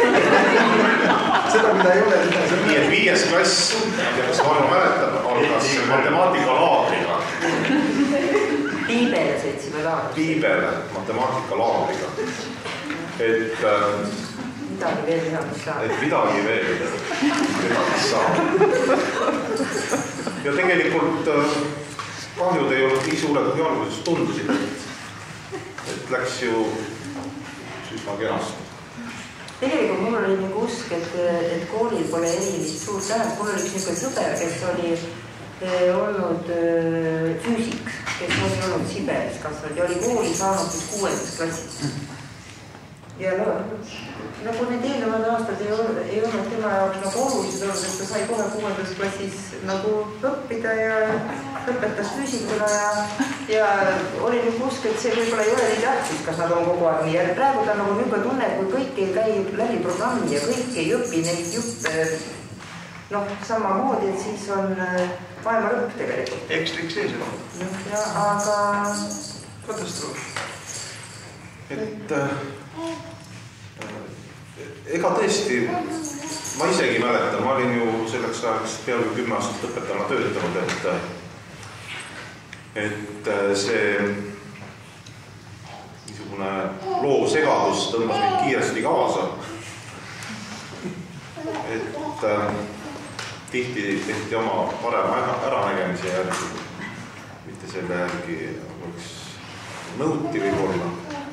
Seda, mida ei ole, mida see nii, et viies klass, ja kas Valmo mäletab, algas matemaatika laagriga. Piibele sõitsime laagriga. Piibele, matemaatika laagriga. Et midagi veel midagi saab. Et midagi veel midagi saab. Ja tegelikult kahjud ei olnud nii suured, kui alguses tundusid, et, et läks ju üsna kenasti. Tegelikult mul oli nagu usk, et, et koolil pole erilist suurt tähendust. Mul oli üks niisugune sõber, kes oli eh, olnud eh, füüsik, kes oli olnud Siberis kasvanud ja oli kooli saanud siis kuuendas klassis. Ja no, nagu need eelnevad aastad ei olnud, ei olnud tema jaoks nagu olulised olnud, et ta sai kohe kuuendas klassis nagu õppida ja lõpetas füüsikuna ja, ja oli nagu usk, et see võib-olla ei ole nii tähtis, kas nad on kogu aeg nii. Ja praegu ta nagu niisugune tunne, kui kõik ei käi läbi programmi ja kõik ei õpi neid juppe noh, samamoodi, et siis on maailma lõpp tegelikult. Eksliks ees on. Ja, aga... Katastroof. Et ega tõesti, ma isegi mäletan, ma olin ju selleks ajaks peaaegu kümme aastat õpetama töötanud, et, et see niisugune loo segadus tõmbas mind kiiresti kaasa. Et tihti tehti oma parema äranägemise järgi, mitte selle järgi oleks nõuti võib-olla.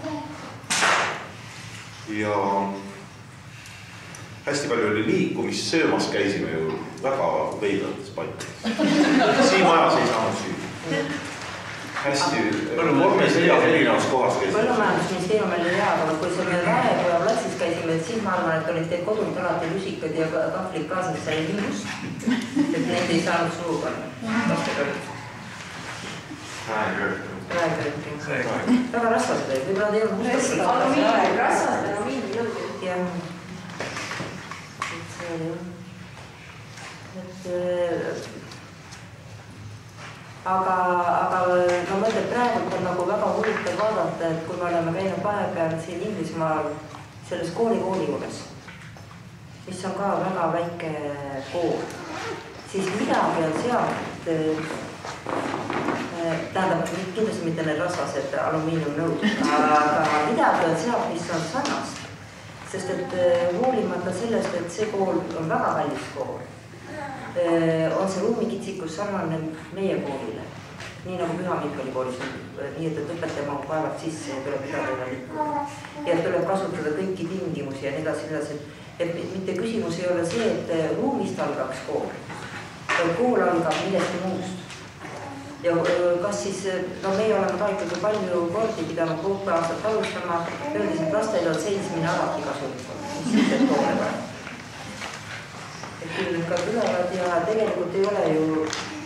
Ja hästi palju oli liikumist, söömas käisime ju väga veidrates paikades. Siin ajas ei saanud süüa. Hästi, vormis erinevas kohas käisime. Põllumajandusministeerium oli hea, aga kui see meil Raepoja platsis käisime, siis ma arvan, et olid teil kodult alati lusikad ja kahvlid kaasas sai liimus. Et neid ei saanud suuga. Lastel olid. Räägööt. Räägööt. Väga rasvased olid. Võib-olla nad ei olnud mustad. Alumiini, rasvased alumiini jõudnud. Jah. Et see oli jah. Et... Aga, aga ma mõtlen, praegu on nagu väga huvitav vaadata, et kui me oleme käinud vahepeal siin Inglismaal selles kooli-kooli juures, mis on ka väga väike kool, siis midagi on sealt, tähendab, kindlasti mitte need rasvased alumiiniumnõud, aga midagi on sealt, mis on sarnast, sest et hoolimata sellest, et see kool on väga kallis kool, on see ruumikitsikus sarnane meie koolile, nii nagu Püha Miikali koolis, nii et õpetaja mahub vaevalt sisse ja tuleb midagi liikuda. Ja tuleb kasutada kõiki tingimusi ja nii edasi, nii edasi. Et mitte küsimus ei ole see, et ruumist algaks kool. Kool algab millestki muust. Ja kas siis, no meie oleme ka ikkagi palju kordi pidanud kogu aastat alustama, öeldes, et lastel on seismine alati kasulikum, mis siis et koole vaja. Et küll ka tulevad ja tegelikult ei ole ju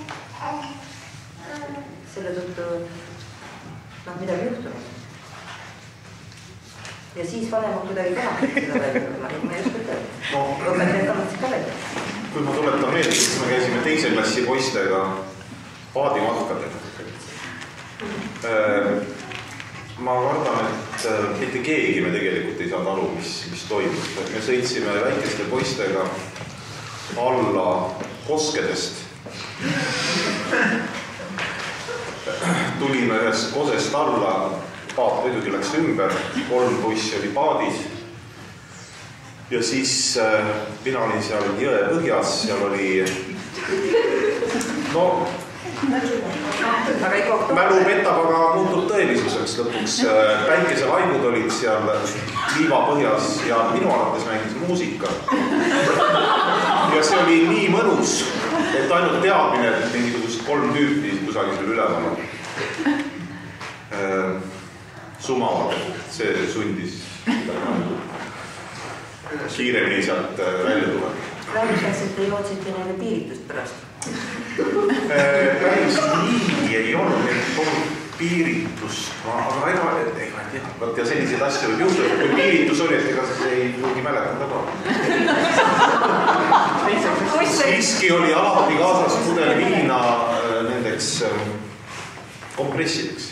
selle tõttu noh, midagi juhtunud. Ja siis vanemad kuidagi tahavad seda välja, ma ei usko teada. Õpetajad tahavad siis ka välja. Kui ma tuletan meelde, siis me käisime teise klassi poistega paadimatkadega. Ma kardan, et mitte keegi me tegelikult ei saanud aru, mis, mis toimub. Me sõitsime väikeste poistega alla koskedest. Tulime ühes kosest alla, paat muidugi läks ümber, kolm poissi oli paadis ja siis mina olin seal jõe põhjas, seal oli no mälu petab, aga muutub tõelisuseks lõpuks. Päikeselaigud olid seal liiva põhjas ja minu arvates mängis muusika. Ja see oli nii mõnus, et ainult teadmine, et mingisugust kolm tüüpi kusagil seal üleval sumavad, see sundis kiiremini sealt välja tuleb. Räägitakse, et te jootsite neile piiritust pärast. Päris nii ei olnud, et piiritust, aga ega ei tea, võt ja selliseid asju võib juhtuda, kui piiritus oli, et ega siis ei pruugi mäletada ka. Siiski oli alati kaasas pudel viina nendeks kompressideks.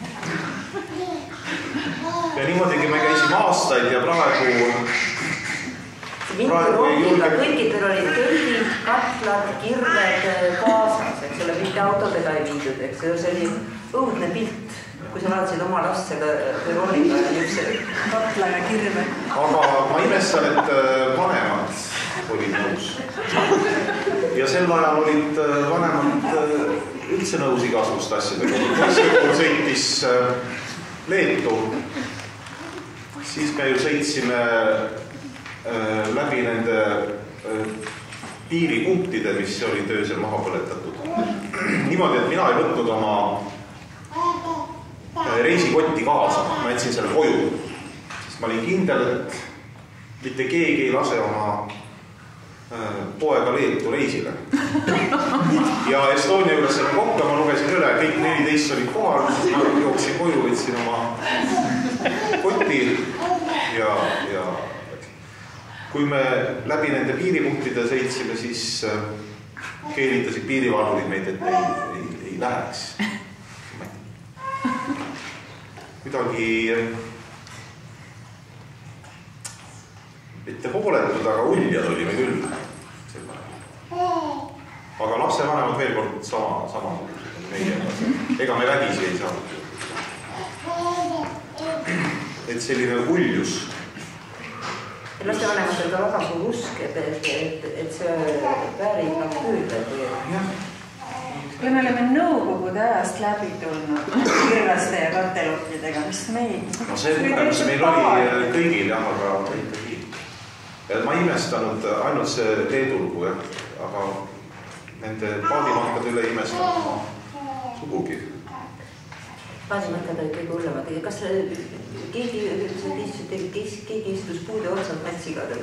Ja niimoodi me käisime aastaid ja praegu Vinkurooniga kõikidel olid tõlgid, katlad, kirved kaasas, eks ole, mitte autodega ei viidud, eks see oli õudne pilt, kui sa vaatasid oma last selle Verooniga katla ja kirve. Aga ma imestan, et vanemad olid nõus. Ja sel ajal olid vanemad üldse nõus igasugust asjadega. Kui sõitis Leetu, siis me ju sõitsime läbi nende piiripunktide, mis oli töösel maha põletatud. Niimoodi, et mina ei võtnud oma reisikotti kaasa, ma jätsin selle koju. Sest ma olin kindel, et mitte keegi ei lase oma poega Leetu reisile. Ja Estonia üles selle kokku, ma lugesin üle, kõik neliteist olid kohal, ma jooksin koju, võtsin oma koti ja, ja kui me läbi nende piiripunktide sõitsime, siis keelitasid piirivalvurid meid, et ei, ei, ei läheks. Kuidagi mitte hooletud, aga uljad olime küll. Aga lapsevanemad veel kord sama, sama meie. Ega me vägisi ei saanud. Et selline uljus. Lastevanematel ka väga suur usk, et, et, et, et see väärib nagu küülde. Kui me oleme nõukogude ajast läbi tulnud kirvaste ja katteloppidega, mis meil... No see kogemus meil oli kõigil, jah, aga ikkagi. Ma imestanud ainult see Leedulugu, aga nende paadimatkad üle imestanud sugugi. Paadimatkad olid kõige hullemad. Kas keegi, keegi istus puude otsalt mätsiga?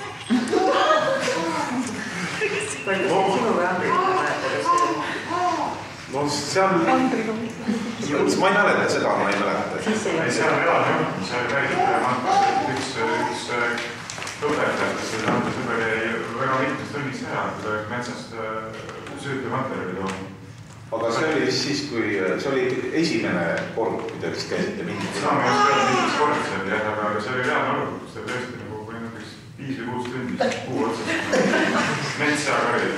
Kas sinu või Andri mäletada? No seal... Ma ei mäleta seda, ma ei mäleta. Seal ei ole jah, seal räägib üks õpetajad, kes oli Andri sõber jäi väga mitmest õnnist ära, kui ta metsast süütu materjali toon. Aga see oli siis, kui see oli esimene kord, kui te vist käisite mingit. Seda ma just peale mingis kord see oli, aga see oli reaalne olukord, kus ta tõesti nagu kui näiteks viis või kuus tundis puu otsast metsa kari.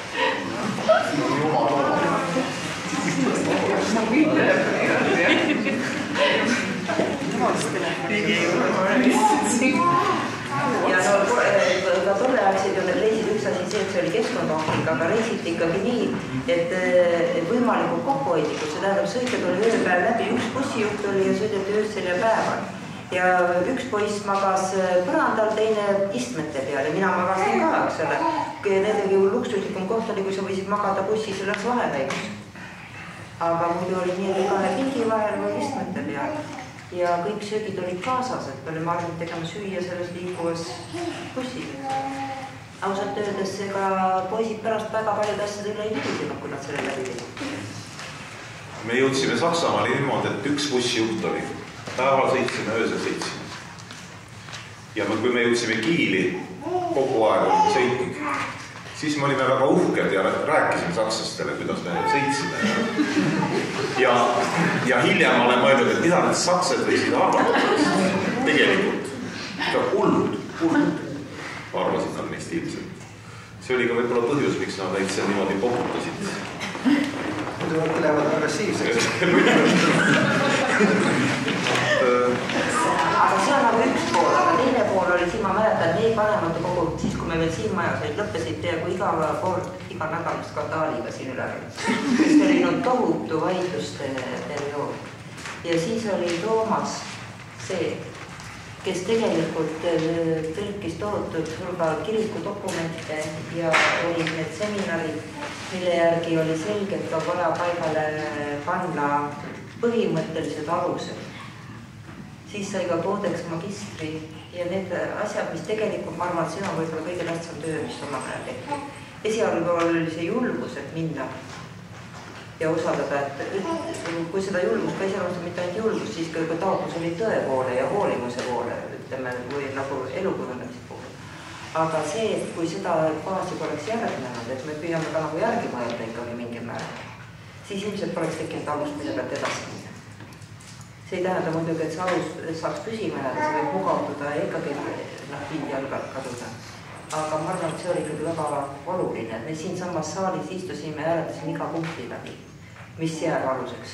Juma tooma. Nagu telefoni eraldi, jah? Tavalist telefoni ei ole. Ja no, ka tolle aegsid ju need reisid üks asi see, et see oli keskkondohnik, aga reisiti ikkagi nii, et võimalikult kokkuhoidlikud, see tähendab, sõitjad oli ööpäev läbi, üks bussijuht oli ja sõideti öösel ja päeval. Ja üks poiss magas põrandal, teine istmete peal ja mina magasin ka, eks ole. Nendegi luksuslikum koht oli, kui sa võisid magada bussis ja läks vaheväigus. Aga muidu oli nii, et kahe pingi vahel või istmete peal. Ja kõik söögid olid kaasas, et me olime arvanud tegema süüa selles liikuvas bussis. Ausalt öeldes ega poisid pärast väga paljud asjadele ei vidisenud, kui nad selle läbi tegid. Me jõudsime Saksamaali niimoodi, et üks bussijuht oli. Päeval sõitsime, öösel sõitsime. Ja kui me jõudsime Kiili, kogu aeg olime sõitnud, siis me olime väga uhked ja rääkisime sakslastele, kuidas me sõitsime. Ja, ja hiljem olen mõeldud, et mida need saksed võisid arvata. Tegelikult. Ka hullud, hullud. Arvasid nad neist ilmselt. See oli ka võib-olla põhjus, miks nad näiteks niimoodi poputasid. Muidu nad lähevad agressiivseks. Aga see on nagu üks pool, aga teine pool oli siin, ma mäletan, meie vanemate kogu, siis kui me veel siin majas olid, lõppesid peaaegu iga kord, iga nädal skandaaliga siin üleval. Sest oli no tohutu vaidluste periood. Ja siis oli Toomas see, kes tegelikult tõlkis tohutud hulga kirikudokumente ja olid need seminarid, mille järgi oli selgelt ka vaja paigale panna põhimõttelised alused. Siis sai ka koodeks magistri ja need asjad, mis tegelikult, ma arvan, et see on võib-olla kõige tähtsam töö, mis oma päev tehti. Esialgu oli see julgus, et minna ja osaleda, et kui seda julgust ka esialgu mitte ainult julgust, siis ka taotlus oli tõe poole ja hoolimuse poole, ütleme, või nagu elukujundamise poole. Aga see, et kui seda baasi poleks järgnenud, et me püüame ka nagu järgi mõelda ikkagi mingi määral, siis ilmselt poleks tekkinud alust, mille pealt edasi minna. See ei tähenda muidugi, et see alus saaks püsima jääda, see võib mugavduda ja ikkagi pindi jalgalt kaduda. Aga ma arvan, et see oli ikkagi väga oluline, et me siin samas saalis istusime ja hääletasime iga punkti läbi, mis jääb aluseks.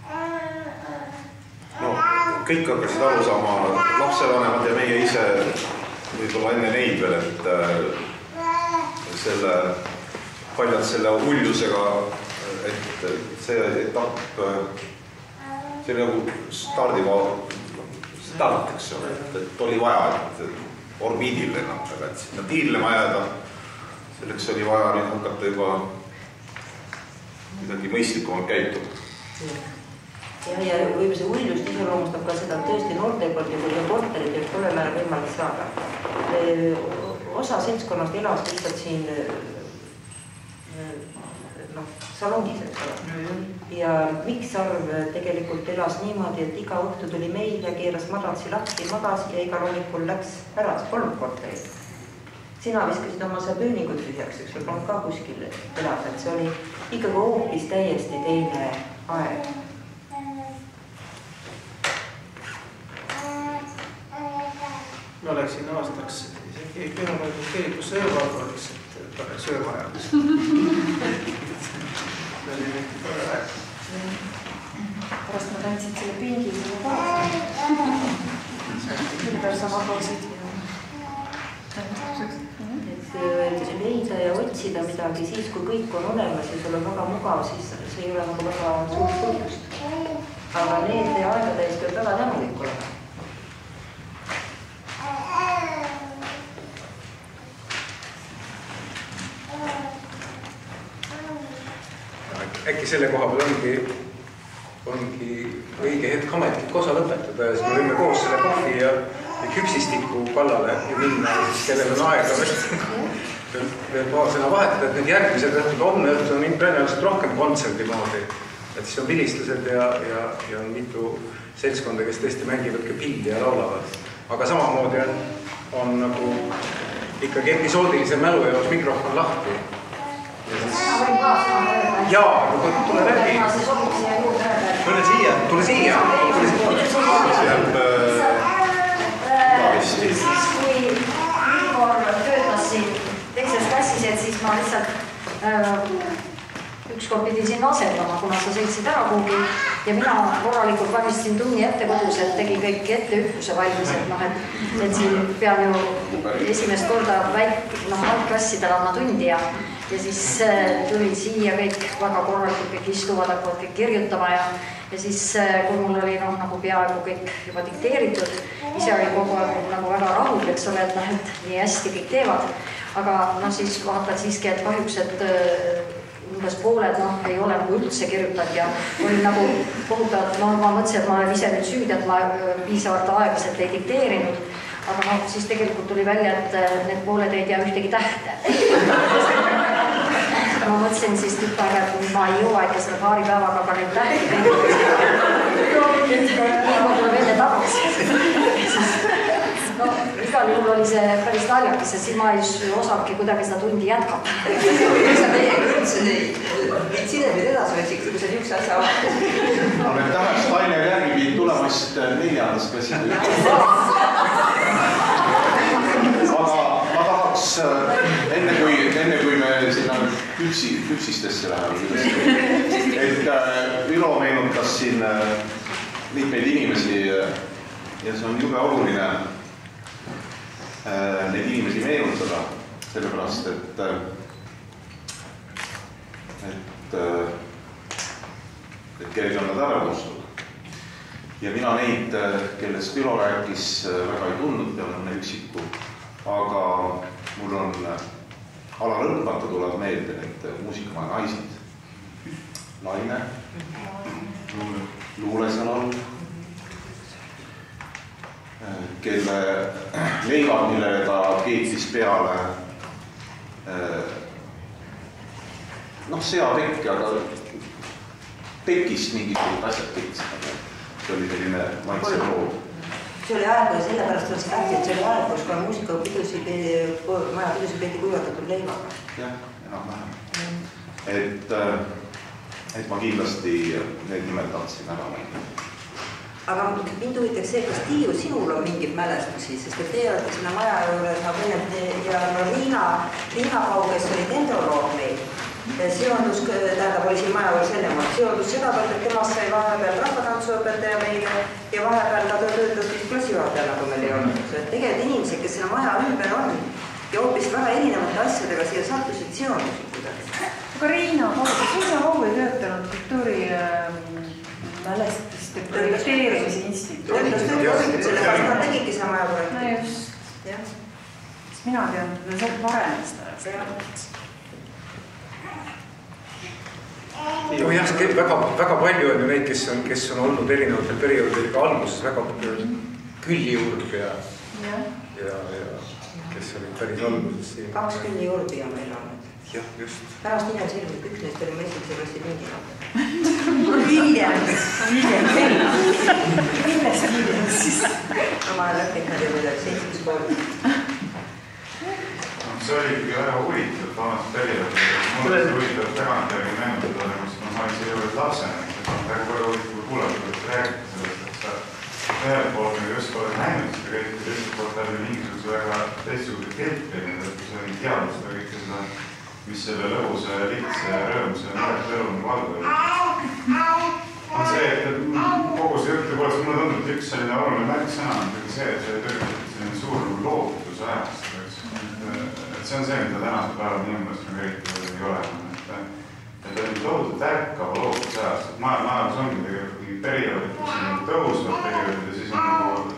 No, kõik hakkasid aru saama lapsevanemad ja meie ise võib-olla enne neid veel, et selle, paljad selle ullusega, et see etapp, see oli nagu stardiva start, eks ole, et oli vaja, et orbiidil lennata, aga et sinna tiirlema jääda, selleks oli vaja nüüd hakata juba midagi mõistlikumalt käituma. Ja, ja võib see uljust iseloomustab ka seda, et tõesti noortekordi ja korterid ja pole määra võimalik saada. Osa seltskonnast elas lihtsalt siin no, salongis, eks ole. Ja Miksarv tegelikult elas niimoodi, et iga õhtu tuli meil ja keeras madratsi lahti, magas ja igal hommikul läks ära, polnud korterid. Sina viskasid oma saböönikud tühjaks, eks polnud ka kuskil elada, et see oli ikkagi hoopis täiesti teine aeg. Ma läksin aastaks isegi pühamõetud kirikusse öövalvariks, et paneks öömajaks. See oli nüüd tore aeg. Pärast ma tantsid selle pingi selle kaasa. Ümber sama korsid. Et leida ja otsida midagi siis, kui kõik on olemas ja sul on väga mugav, siis see ei ole nagu väga suurt põhjust. Aga need aegade eest peab väga tänulik olema. Äkki selle koha peal ongi, ongi õige hetk ametlik osa lõpetada ja siis me võime koos selle kohvi ja, ja küpsistiku kallale ja minna ja siis kellel on aega veel, veel paar sõna vahetada, et nüüd järgmised õhtud, homne õhtud on tõenäoliselt rohkem kontserdi moodi. Et siis on vilistlased ja, ja, ja on mitu seltskonda, kes tõesti mängivad ka pildi ja laulavad. Aga samamoodi on, on nagu ikkagi episoodilise mälu jaoks mikrofon lahti. Jaa, tule läbi. Tule siia, tule siia. Siis kui Igor töötas siin teises klassis, et siis ma lihtsalt ükskord pidi siin asendama, kuna sa sõitsid ära kuhugi ja mina korralikult valmistasin tunni ette kodus, et tegi kõik ettehüppuse valmis, et noh, et, et siin pean ju esimest korda väik, noh, algklassidel andma tundi ja ja siis tulin siia kõik väga korralikult, kõik istuvad, hakkavad kõik kirjutama ja, ja siis kui mul oli noh, nagu peaaegu kõik juba dikteeritud, ise oli kogu aeg nagu väga rahul, eks ole, et noh, et nii hästi kõik teevad, aga noh, siis vaatan siiski, et kahjuks, et umbes pooled noh, ei ole nagu üldse kirjutanud ja olin nagu kohutavalt, no ma mõtlesin, et ma olen ise nüüd süüdi, et ma piisavalt aeglaselt ei dikteerinud, aga noh, siis tegelikult tuli välja, et need pooled ei tea ühtegi tähte. Ma mõtlesin siis tükk aega, et ma ei jõua ikka selle paari päevaga ka neid tähti. Nii ma tuleb enne tagasi. No, igal juhul oli see päris naljakas, et siis ma ei osanudki kuidagi seda tundi jätkata. Miks sa meiega üldse neid sinemid edasi võtsiks, kui sa üks asja avatas? No need tähest Taine järgi pidid tulemast neljandast klassi. Aga ma tahaks, enne kui, enne kui me sinna küpsi, küpsistesse läheme, et Ülo meenutas siin mitmeid inimesi ja see on jube oluline. neid inimesi meenutada, sellepärast et et et kellegi on nad ära unustanud. Ja mina neid, kellest Ülo rääkis, väga ei tundnud, peale mõne üksiku, aga mul on ala lõpmata tulevad meelde need muusikamaja naised. Laine, luulesalal, kelle leivad, millele ta keetis peale noh, seatekki, aga tekist mingisugused asjad keetis. See oli selline maitse lood. See oli aeg, ja sellepärast on see äkki, et see oli aeg, kus ka muusikapidusi maja pidusi peeti kuivatatud leivaga. Jah, enam-vähem. Et, et ma kindlasti need nimed tahtsin ära näida. Aga mind huvitaks see, kas Tiiu, sinul on mingid mälestusi, sest et teie olete sinna maja juures, ma kõnnet ja no Liina, Liina Pau, kes oli dendroloog meil, seondus, tähendab, oli siin maja juures ennem, seondus seda pealt, et temast sai vahepeal rahvatantsuõpetaja meile ja vahepeal ta töötas vist klassijuhataja, nagu meil ei olnud. Tegelikult inimesed, kes selle maja ümber on ja hoopis väga erinevate asjadega siia sattusid, seondusid kuidagi. Aga Riina Pau, kas Riina Pau ei töötanud kultuuri mälestiste projekteerimise instituuti? Sellepärast nad tegidki see maja projekti. No just. Mina tean seda varem seda. No jah, väga, väga palju on ju neid, kes on, kes on olnud erinevatel perioodil ka alguses väga külliurb ja, ja, ja, ja kes olid päris alguses siin. Kaks külliurbi on meil olnud. Jah, just. Pärast hiljem selgub, et üks neist oli meil esimese klassi pingina. Williams. Williams. Millest Williams siis? No ma olen lõplik nad ju midagi seitsmes kooli. See oli ikkagi väga huvitav toonast perioodi. Mul oli huvitav tagantjärgi meenutada, kus ma sain siia juures lapsena. Väga väga huvitav kuulata, et räägiti sellest, et sa ühelt poolt nagu just oled näinud seda kõike, teiselt poolt läbi mingisuguse väga teistsuguse pilti, et see oli teadvustada kõike seda, mis selle lõbuse, lihtsa ja rõõmuse rõõmu valda oli. On see, et kogu see juhti poolest mulle tundub, et üks selline oluline märksõna on ikkagi see, et see oli tegelikult selline suur lootuse ajast. Et see on see, mida tänasel päeval minu mõelest nagu eriti ei ole. Et on tohutu tärkav lootuse ajast. Maailmas ongi tegelikult perioodid, kus on tõusvad perioodid ja siis on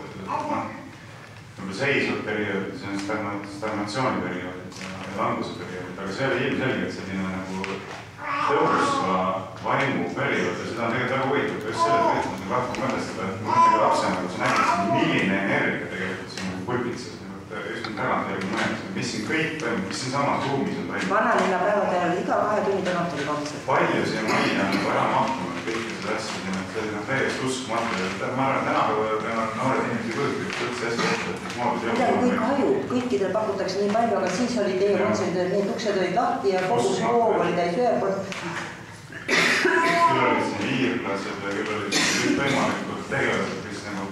nagu seisvad perioodid, siis on stagnatsiooni perioodid ja languse perioodid. Aga see oli ilmselgelt selline nagu tõusva vaimu periood ja seda on tegelikult väga huvitav, just selles võitlus on lahku mõtestada, et mõtega lapsena, kus nägis, milline energia tegelikult siin pulpitses. Just nüüd tagant järgi mõeldes, mis siin kõik toimub, mis siin samas ruumis on toimub. Vanalinna päevade ajal iga kahe tunni tänalt oli kontsert. Palju siia majja on ära mahtunud kõike seda asja, et see on täiesti uskumatu. Ma arvan, tänapäeva noored inimesi kujutab üldse hästi ette, et moodus jõudu. Midagi kõik hajub, kõikidel pakutakse nii palju, aga siis oli teie kontserdid, need uksed olid lahti ja kogu see hoog oli täis ühe poolt. Küll olid siin iirlased ja küll olid siin kõik võimalikud tegelased, kes nagu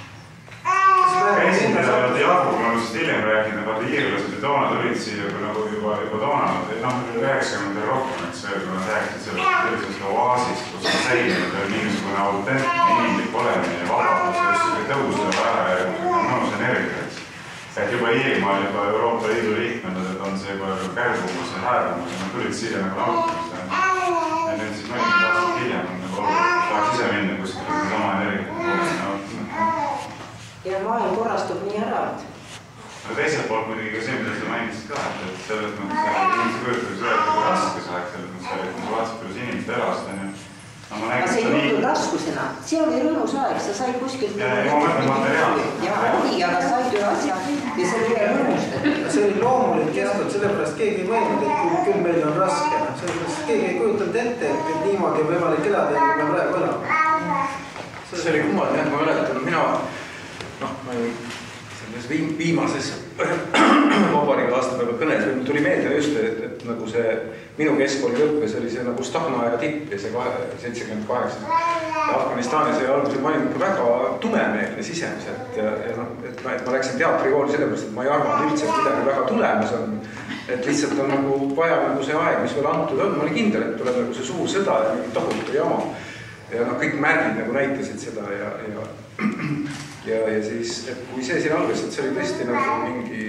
käisin teda jagu, kui ma just hiljem räägin, et iirlased ja toona tulid siia nagu juba, juba toona, noh, üheksakümnendal rohkem, eks veel, kui nad rääkisid sellisest oaasist, kus on säilinud veel mingisugune autentne inimlik olemine ja vabadus ja just see tõuseb ära ja mõnus energia. Et juba Iirimaal, juba Euroopa Liidu liikmed, et on see juba kärbumus ja hääbumus ja nad tulid siia nagu nautimas. Ja nüüd siis mõnikord aastat hiljem on nagu olukord, et tahaks ise minna kuskil sama energiat nautima. Ja maailm korrastub nii ära. No teiselt poolt muidugi ka see, mida sa mainisid ka, et selles mõttes, et inimesi kujutaks ühelt raskes aeg selles mõttes, et kui sa vaatsid, kuidas inimesed elasid, on ju. Aga see ei juhtud raskusena. See oli rõõmus aeg, sa said kuskilt... Ja ma mõtlen materiaal. Ja oli, aga said ühe asja ja see oli ühe rõõmust. See oli loomulik kestud, sellepärast keegi ei mõelnud, et küll meil on raske. Sellepärast keegi ei kujutanud ette, et niimoodi on võimalik elada, et me praegu elame. See oli kummaline, et ma mäletan, mina noh, ma ju selles viimases vabariigi aastapäeva kõnes tuli meelde just, et, et nagu see minu keskkooli lõppes oli see nagu Stagna ja tipp ja see seitsekümmend kaheksa. Ja Afganistanis oli alguses ma olin ikka väga tumemeelne sisemiselt ja, ja noh, et ma, et ma läksin teatrikooli sellepärast, et ma ei arvanud üldse, et midagi väga tulemas on. Et lihtsalt on nagu vaja nagu see aeg, mis veel antud on. Ma olin kindel, et tuleb nagu see suur sõda ja mingi tohutu jama. Ja noh, kõik märgid nagu näitasid seda ja, ja ja, ja siis, et kui see siin algas, et see oli tõesti nagu mingi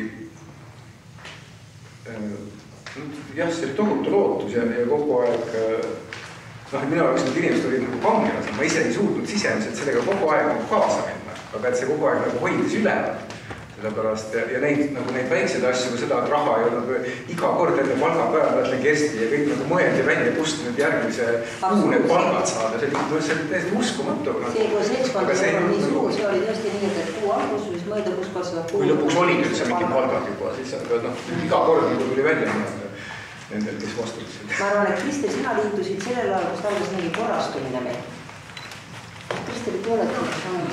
jah, see oli tohutu lootus ja, ja kogu aeg noh, et minu jaoks need inimesed olid nagu kangelased, ma ise ei suutnud sisemiselt sellega kogu aeg nagu kaasa minna, aga et see kogu aeg nagu hoidis üleval. Sellepärast ja, ja neid, nagu neid väikseid asju, seda, et raha ei olnud iga kord enne palgapäeva mõtlen kesti ja kõik nagu mõeldi välja, kust nüüd järgmise kuu need palgad saada. See oli, see oli täiesti uskumatu. See, kui seitsekümmend euro nii suur, see oli tõesti nii, et kuu algus, mis mõelda, kus ka seda kuu... Kui lõpuks olid üldse mingid palgad juba, siis no, iga kord nagu tuli välja nendel, kes vastutasid. Ma arvan, et Kristi, sina liitusid sellel ajal, kus algas mingi korrastumine meil. Kristi, te olete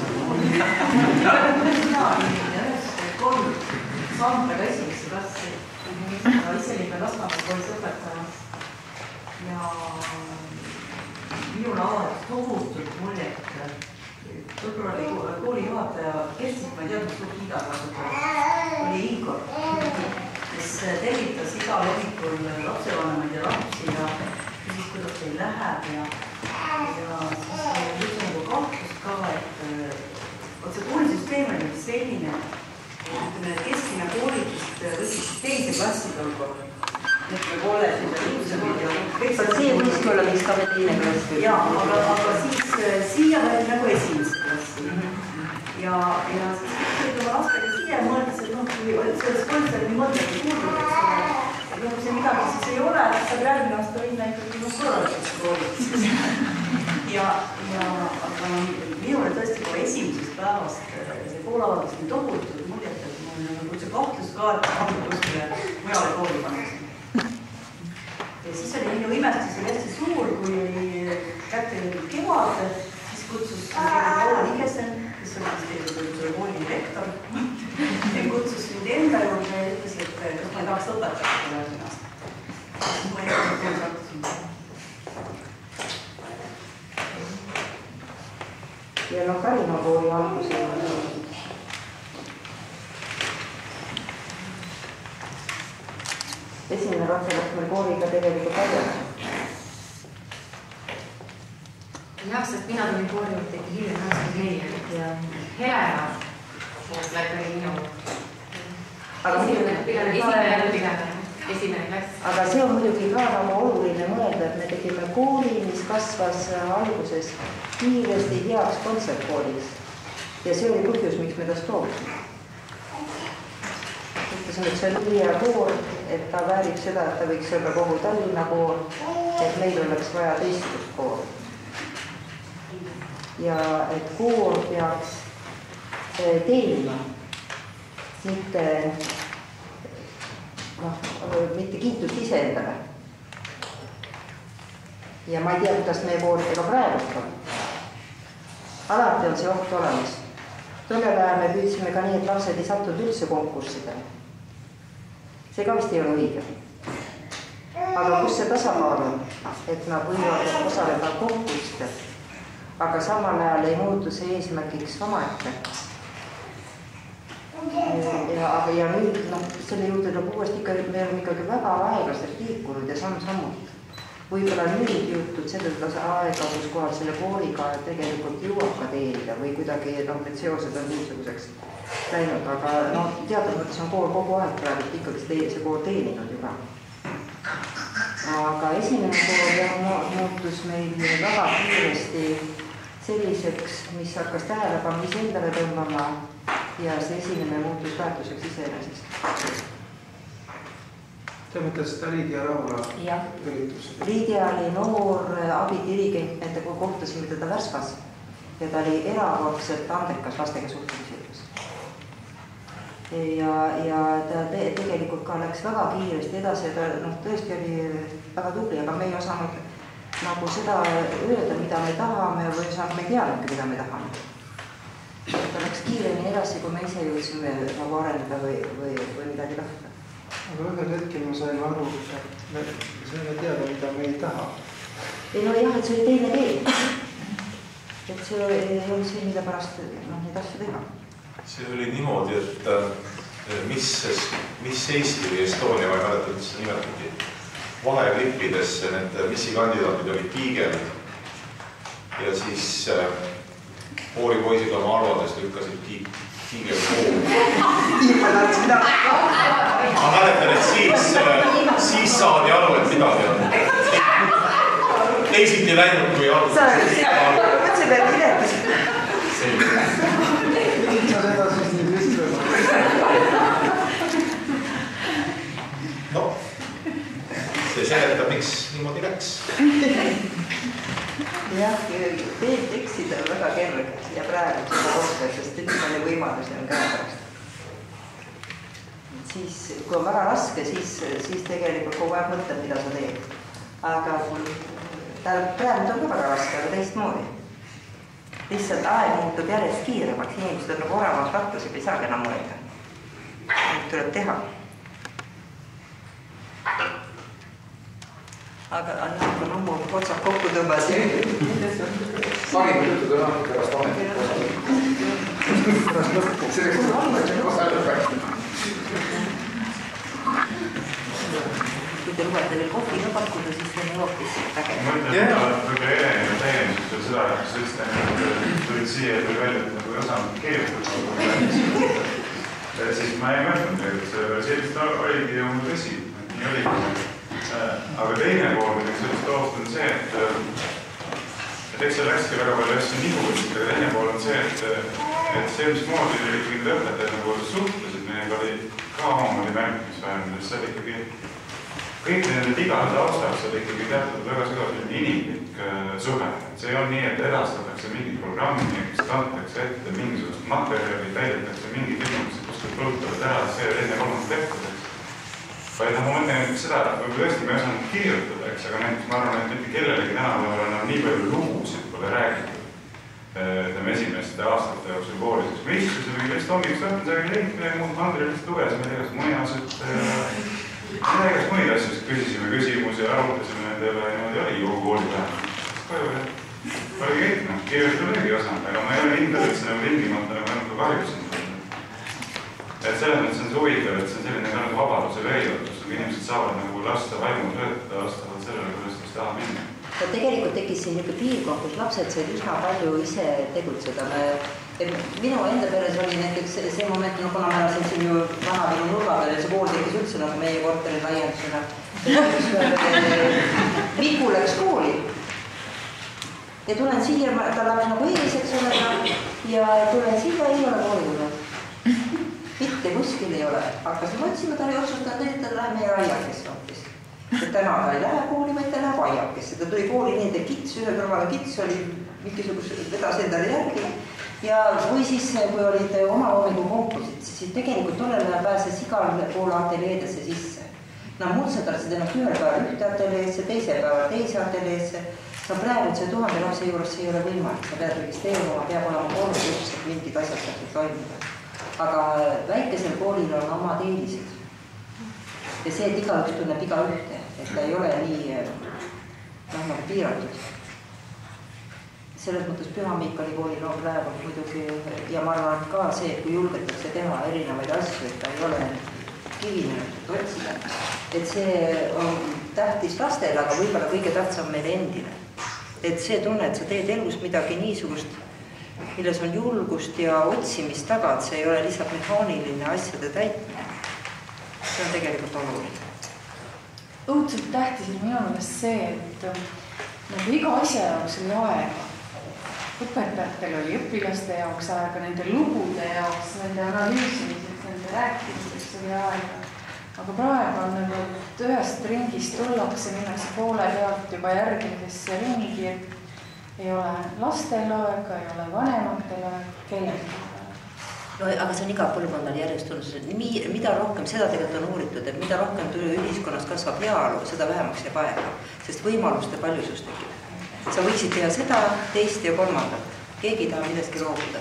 kolm Sandraga esimesse klassi. Ma ise olin ka Lasnamäe koolis õpetamas ja minul avaldus tohutult muljet. Võib-olla oli kooli juhataja Kerstik, ma ei teadnud, suur kiidakasutaja oli Igor, kes tervitas igal hommikul lapsevanemaid ja lapsi ja küsis, kuidas teil läheb ja siis üks nagu kahtlust ka, et see koolisüsteem oli selline, ütleme, et keskmine koolitust võttis teise klassi tõlgu. Ütleme, kolledžid ja liitused ja kõik see see võiski olla, mis ka veel teine klassi. Jaa, aga, aga siis siia võeti nagu esimese klassi. Ja, ja siis kõik oma lastega siia mõeldes, et noh, kui selles koolis oli nii mõtled ja kuulud, et ja kui see midagi siis ei ole, siis saab järgmine aasta minna ikkagi noh korralikult koolit. Ja, ja aga minule tõesti kohe esimesest päevast see koolavaldus nii tohutud muljet, et mul nagu see kahtlus ka, et ma kuskile mujale kooli paneksin. Ja siis oli minu imestus oli hästi suur, kui oli kätte jõudnud kevad, siis kutsus Paula Nigesen, kes oli selle kooli direktor, ja kutsus mind enda juurde ja ütles, et kas ma ei tahaks õpetada selle järgmine aasta. Siis ma ei tahaks kooli sattusin. Ja no Karima kooli alguse esimene ratsalast meil kooliga tegelikult välja. Jah, sest mina tulin kooli juurde tegi hiljem üheksakümmend neli ja Helena läbi minu esimene õpilane, esimene klass. Aga see on muidugi ka nagu oluline mõelda, et me tegime kooli, mis kasvas alguses kiiresti heaks kontsertkooliks. Ja see oli põhjus, miks me tast toobsime. Ütlesin, et see on hea koor, et ta väärib seda, et ta võiks olla kogu Tallinna koor, et meil oleks vaja teistust koor. Ja et koor peaks teenima, mitte, noh, mitte kiitust ise endale. Ja ma ei tea, kuidas meie koor ega praegust on. Alati on see oht olemas. Tollel ajal me püüdsime ka nii, et lapsed ei sattunud üldse konkurssidele. See ka vist ei ole õige. Aga kus see tasakaal on, et nad võivad osaleda konkurssidel, aga samal ajal ei muutu see eesmärgiks omaette. Ja, ja nüüd, noh, selle juurde tuleb uuesti ikka, me oleme ikkagi väga aeglaselt liikunud ja samm-sammult. Võib-olla nüüd juhtud seda aega, kus kohal selle kooliga tegelikult jõuab ka teenida või kuidagi, noh, need seosed on niisuguseks läinud, aga no, teatud mõttes on kool kogu aeg praegu ikkagi see kool teeninud juba. Aga esimene kool jah, muutus meil väga kiiresti selliseks, mis hakkas tähelepanu iseendale tõmbama ja see esimene muutus väärtuseks iseenesest. Te mõtled seda Liidia Rahula üritus? Liidia oli noor abidirigent, nendega kohtasime teda Värskas ja ta oli erakordselt andekas lastega suhtlemisjuures. Ja, ja ta te, tegelikult ka läks väga kiiresti edasi ja ta noh, tõesti oli väga tubli, aga me ei osanud nagu seda öelda, mida me tahame või osanud, me ei teadnudki, mida me tahame. Ta läks kiiremini edasi, kui me ise jõudsime nagu arendada või, või, või midagi tahta. Aga ühel hetkel ma sain aru, et me saime teada, mida me ei taha. Ei no jah, et see oli teine tee. Et see ei olnud see, mille pärast no, neid asju teha. See oli niimoodi, et mis, mis Eesti või Estonia, ma ei mäleta, et seda nimetati, vaheklippides need missi kandidaatid olid Piigel ja siis kooripoisid oma arvadest lükkasid kiige kooli. Ma mäletan, et siis, siis saadi aru, et midagi on. Teisiti läinud kui aru. Sa mõtse peal piletis. Selge. Sa seda siis nii tõstus. No, see seletab, miks niimoodi läks. Jah, teed eksida on väga kerge ja praegu seda rohkem, sest nüüd palju võimalusi on käepärast. Siis, kui on väga raske, siis, siis tegelikult kogu aeg mõtled, mida sa teed. Aga praegu on ka väga raske, aga teistmoodi. Lihtsalt aeg muutub järjest kiiremaks, inimesed on nagu oravas rattus ja ei saagi enam mõelda. Nüüd tuleb teha. Aga annab on ammu otsad kokku tõmbas. Parim jutud on olnud pärast ametit. Pärast lõppu. Selleks on olnud kohe lõpeks. Kui te lubate veel kohviga pakkuda, siis see on hoopis äge. Ma ütlen, et võib-olla Heleni täiendust veel seda, et sa ütlesid, et tulid siia ja tuli välja, et nagu ei osanud kirjutada. Siis ma ei mõelnud, et sellist oligi ju tõsi, et nii oligi. Aga teine pool, mida sellest toost on see, et et eks seal läkski väga palju asju nihulist, aga teine pool on see, et et see, mis moodi ikkagi need õpetajad nagu suhtlesid, meiega oli ka omamoodi märkimisväärne, sest see oli ikkagi kõik nende tigade taustaks oli ikkagi teatud väga sügav inimlik suhe. See on nii, et edastatakse mingit programmi, mis kantakse ette mingisugust materjali, täidetakse mingi küsimused, kus te põlutavad ära, see teine kolmas tehtud. Vaid noh, ma mõtlen, et seda võib-olla tõesti me ei osanud kirjutada, eks, aga näiteks ma arvan, et mitte kellelegi tänapäeval enam nii palju lugusid pole räägitud. Ütleme esimeste aastate jooksul koolis, me istusime just hommikust õhtul, see oli leik, midagi muud Andri lihtsalt lugesime, tegast muinased, tegast muid asju, küsisime küsimusi ja arutasime nendele ja niimoodi oli kogu kooli päev. Koju ja oli kõik, noh, kirjutada oligi osanud, aga ma ei ole kindel, et see on tingimata nagu nagu kahjuks. Et selles mõttes on see huvitav, et see on selline ka nagu vabaduse veidrutus, kui inimesed saavad nagu lasta vaimu töötada vastavalt sellele, kuidas ta taha minna. Ja tegelikult tekkis siin niisugune piirkond, kus lapsed said üsna palju ise tegutseda. Minu enda peres oli näiteks see moment, no kuna ma elasin siin ju Vana-Viru nurga peal ja see kool tekkis üldse nagu meie korteri laiendusena. Miku läks kooli ja tulen siia, ta läks nagu eeliseks olema ja tulen siia, ei ole kooli tulnud. Mitte kuskil ei ole. Hakkasime otsima, ta oli otsustanud, et ta läheb meie aiakesse hoopis. Et täna ta ei lähe kooli, vaid ta läheb aiakesse. Ta tuli kooli nii, et kits, ühe kõrvaga kits oli mingisugust vedas endale järgi. Ja või siis, kui olid oma hommiku konkursid, siis tegelikult tollel ajal pääses igal poole ateljeedesse sisse. Nad mutsetarsid ennast ühel päeval ühte ateljeesse, teise päeval teise ateljeesse. No praegu see tuhande lapse juures see ei ole võimalik. Sa pead registreerima, peab olema kolm üks, et mingid asjad saavad toimida. Aga väikesel koolil on omad eelised. Ja see, et igaüks tunneb iga ühte, et ta ei ole nii noh, piiratud. Selles mõttes Püha-Miikali koolil on praegu muidugi ja ma arvan ka see, et kui julgetakse teha erinevaid asju, et ta ei ole kivinenud otsida. Et see on tähtis lastele, aga võib-olla kõige tähtsam meile endile. Et see tunne, et sa teed elus midagi niisugust, milles on julgust ja otsimist taga, et see ei ole lihtsalt mehaaniline asjade täitmine. See on tegelikult oluline. Õudselt tähtis on minu meelest see, et nagu iga asja jaoks oli aega. Õpetajatel oli õpilaste jaoks aega, nende lugude jaoks, nende analüüsimiseks, nende rääkimiseks oli aega. Aga praegu on nagu, et ühest ringist tullakse, minnakse poole pealt juba järgmisesse ringi, et ei ole lastel aega, ei ole vanematel aega, kellelgi aega. No, aga see on iga põlvkonnal järjest on, mida rohkem, seda tegelikult on uuritud, et mida rohkem ühiskonnas kasvab heaolu, seda vähemaks jääb aega, sest võimaluste paljusus tekib. Sa võiksid teha seda, teist ja kolmandat. Keegi ei taha millestki loobuda.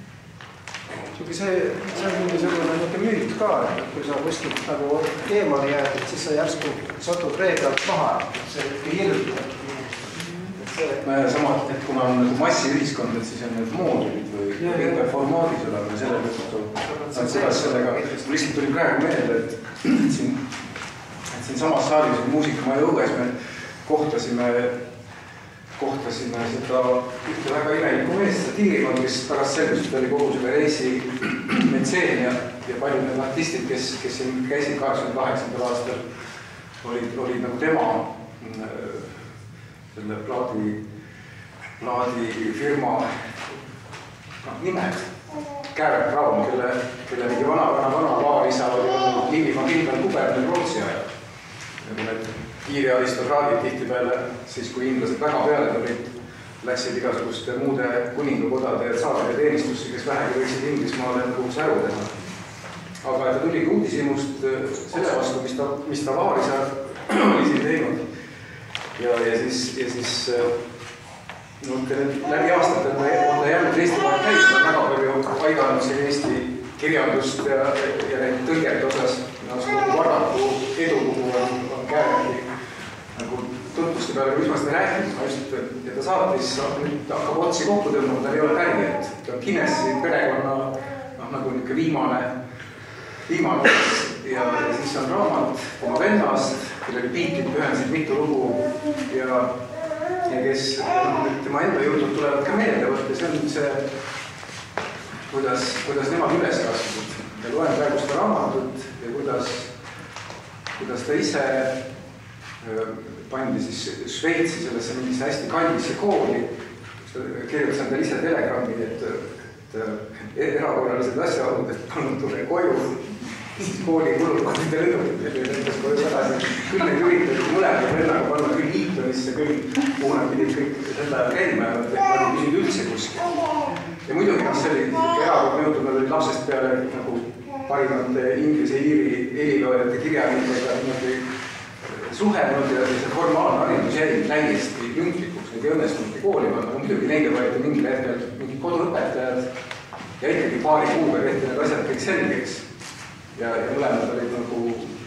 See, see on mingisugune müüt ka, et kui sa kuskilt nagu eemale jääd, et siis sa järsku satud reeglalt maha, see ikka hirmutab. Sama, et kuna on massiühiskond, et siis on need moodulid või formaadis olema selle tõttu. Sellega lihtsalt tuli praegu meelde, et siin samas saalis muusika maja õues me kohtasime kohtasime seda ühte väga imelikku meest, seda Tiirimaa, kes pärast selgust oli kogu selle reisi metseen ja, ja paljud need artistid, kes, kes siin käisid kaheksakümne kaheksandal aastal, olid, olid nagu tema selle plaadi, plaadi firma no, nimed. Kääret Raum, kelle, kelle mingi vana, vana, vana vaarisa oli Liivimaa kindel kuberner Rootsi ajal. Nagu need kiiriaristokraadid tihtipeale, siis kui inglased väga peale tulid, läksid igasuguste muude kuningakodade ja saarade teenistusse, kes vähegi võiksid Inglismaale nagu säru teha. Aga ta tuli uudishimust selle vastu, mis ta, mis ta vaarisa oli siin teinud. Ja, ja siis, ja siis no, läbi aastatel on ta jäänud Eesti vahel käis, ta on väga palju aidanud siin Eesti kirjandust ja, ja neid tõlgete osas. Nagu Varraku edupugu on, on Kääreki nagu tutvuste peale, mis ma seda rääkinud, ma just, ja ta saatis, nüüd hakkab otsi kokku tõmbama, ta ei ole pärijad. Ta on Guinessi perekonna noh, nagu niisugune viimane, viimane ots ja, ja siis on raamat oma vennast, kellele Beatid pühendasid mitu lugu ja ja kes tema enda jutud tulevad ka meelde võtta, see on see, kuidas, kuidas nemad üles kasvasid. Ja loen praegu seda raamatut ja kuidas, kuidas ta ise pandi siis Šveitsi sellesse mingisse hästi kallisse kooli. Kirjutasin tal ise telegrammi, et, et erakorralised asjaolud, et palun tule koju. Siis kooli kulud kohvide lõdukid ja nendes koju tagasi. Küll neid üritasid mõlemad vennaga panna küll Iitonisse, küll kuhu nad pidid kõik selle ajal käima ja nad ei küsinud üldse kuskil. Ja muidugi, mis oli erakord nõutud, nad olid lapsest peale nagu parimate inglise iiri heliloojate kirjanikega suhelnud ja see formaalne haridus jäi täiesti lünklikuks, neid ei õnnestunudki kooli panna. Muidugi neile võeti mingil hetkel mingid koduõpetajad ja ikkagi paari kuuga tehti need asjad kõik selgeks. Ja, ja mõlemad olid nagu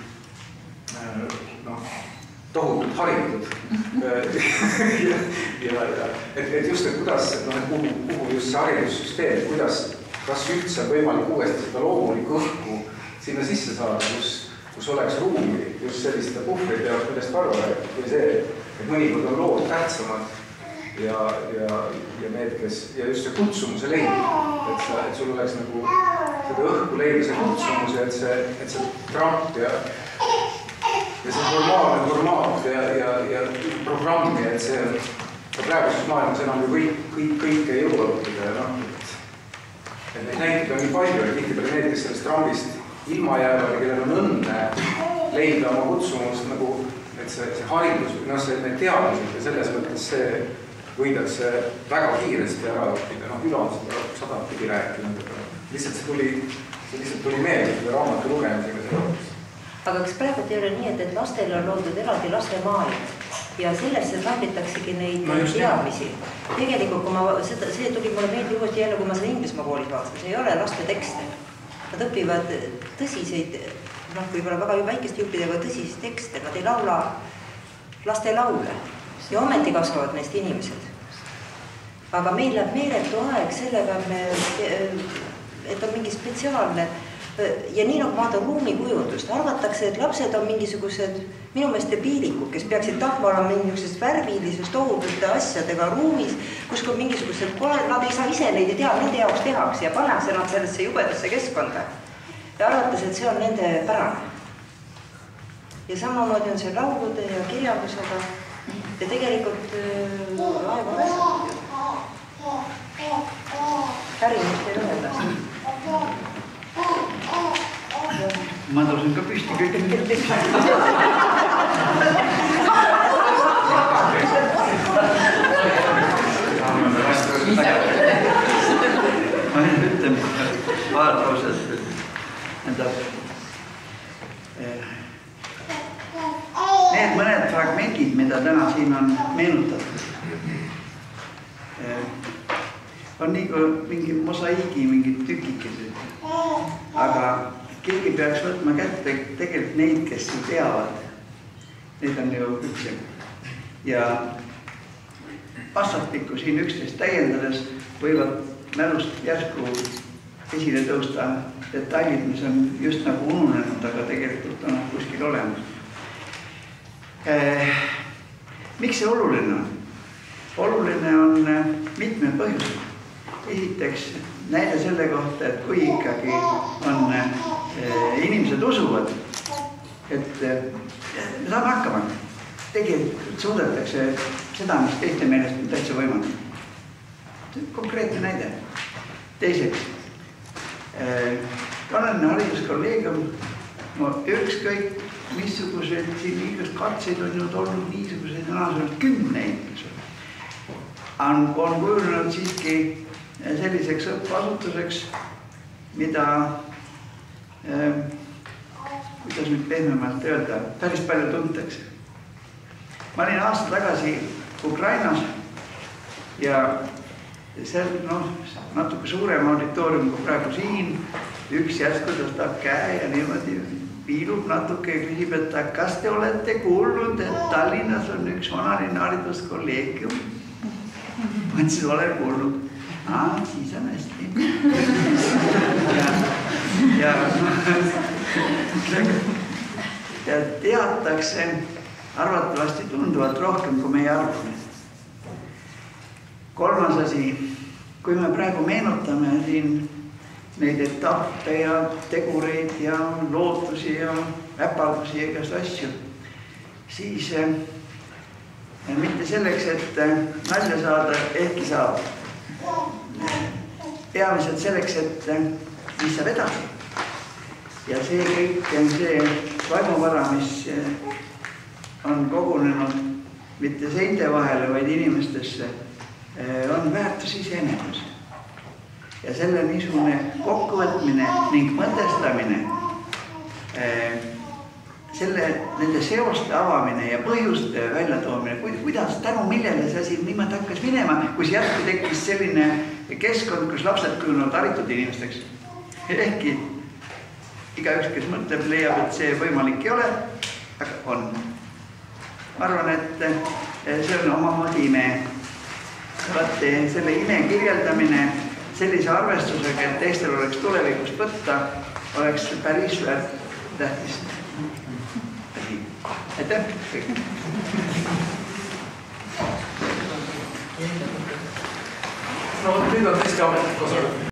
noh, tohutult haritud. ja, ja, et, et just, et kuidas, noh, et kuhu, kuhu just see haridussüsteem, kuidas, kas üldse on võimalik uuesti seda loomulikku õhku sinna sisse saada, kus kus oleks ruumi just selliste puhvrid ja millest Varro räägib, või see, et mõnikord on lood tähtsamad ja, ja, ja need, kes, ja just see kutsumuse leid, et, sa, et sul oleks nagu seda õhku leida see kutsumuse, et see, et see tramp ja, ja see formaalne formaat ja, ja, ja programmi, et see ka praeguses maailmas enam ju kõik, kõik, kõik ei jõua õppida ja noh, et, et neid näiteid on nii palju ja tihtipeale need, kes sellest trambist ilma jäävale, kellel on õnne leida oma kutsumust, nagu, et see, see haridus, noh, see, need teadmised ja selles mõttes see võidakse väga kiiresti ära õppida, noh, üle on seda sadat pidi rääkinud, lihtsalt see tuli, see lihtsalt tuli meelde selle raamatu lugemisega seoses. Aga kas praegu ei ole nii, et, et lastele on loodud eraldi lastemaailm ja sellesse lämbitaksegi neid no teadmisi? Tegelikult, kui ma seda, see tuli mulle meelde uuesti jälle, kui ma seda Inglismaa koolis vaatasin, see ei ole laste tekste. Nad õpivad tõsiseid, noh, võib-olla väga väikeste juppidega tõsiseid tekste, nad ei laula laste laule ja ometi kasvavad neist inimesed. Aga meil läheb meeletu aeg sellega, et on mingi spetsiaalne ja nii nagu vaatan ruumikujundust, arvatakse, et lapsed on mingisugused minu meelest piilikud, kes peaksid tahma olla mingisugusest värvilisest ohutute asjadega ruumis, kus kui mingisugused, nad ei saa ise neid ei tea, nende jaoks tehakse ja pannakse nad sellesse jubedasse keskkonda. Ja arvates, et see on nende pärane. Ja samamoodi on see laulude ja kirjandusega ja tegelikult äh, aeg on asjad. Pärimist ei ole edasi. Ma tõusin ka püsti kõik. Ma nüüd ütlen paar lauset, enda need mõned fragmendid, mida täna siin on meenutatud, on nagu mingi mosaiigi, mingid tükikesed, aga keegi peaks võtma kätte tegelikult neid, kes ju teavad. Need on ju üldse. Ja vastastikku siin üksteist täiendades võivad mälust järsku esile tõusta detailid, mis on just nagu ununenud, aga tegelikult on kuskil olemas. Eh, miks see oluline on? oluline on mitmed põhjused. Esiteks näide selle kohta, et kui ikkagi on inimesed usuvad, et me saame hakkama, tegelikult suudetakse seda, mis teiste meelest on täitsa võimalik. Konkreetne näide. Teiseks, olen hariduskolleegium, no ükskõik missugused siin igast katseid on ju olnud niisuguseid sõnaselt kümneid, on kujunenud siiski selliseks õppeasutuseks, mida, kuidas nüüd pehmemalt öelda, päris palju tuntakse. Ma olin aasta tagasi Ukrainas ja seal no, natuke suurem auditoorium kui praegu siin, üks järsku tõstab käe ja niimoodi piilub natuke ja küsib, et kas te olete kuulnud, et Tallinnas on üks vanalinna hariduskolleegium? Ma ütlesin, olen kuulnud. Aa, siis on hästi. ja, ja, ja teatakse arvatavasti tunduvalt rohkem, kui meie arvame. Kolmas asi, kui me praegu meenutame siin neid etappe ja tegureid ja lootusi ja äpardusi ja igast asju, siis mitte selleks, et nalja saada, ehkki saab. Peamiselt selleks, et mis saab edasi. Ja see kõik on see vaimuvara, mis on kogunenud mitte seinte vahele, vaid inimestesse, on väärtus iseenesest. Ja selle niisugune kokkuvõtmine ning mõtestamine, selle, nende seoste avamine ja põhjuste väljatoomine, kuidas tänu millele see asi niimoodi hakkas minema, kui see järsku tekkis selline keskkond, kus lapsed kujunevad haritud inimesteks. Ehkki igaüks, kes mõtleb, leiab, et see võimalik ei ole, aga on. Ma arvan, et see on omamoodi ime. Vaate selle ime kirjeldamine sellise arvestusega, et teistel oleks tulevikust võtta, oleks päris väärt tähtis. Aitäh! No nüüd on tõesti ametlik osa.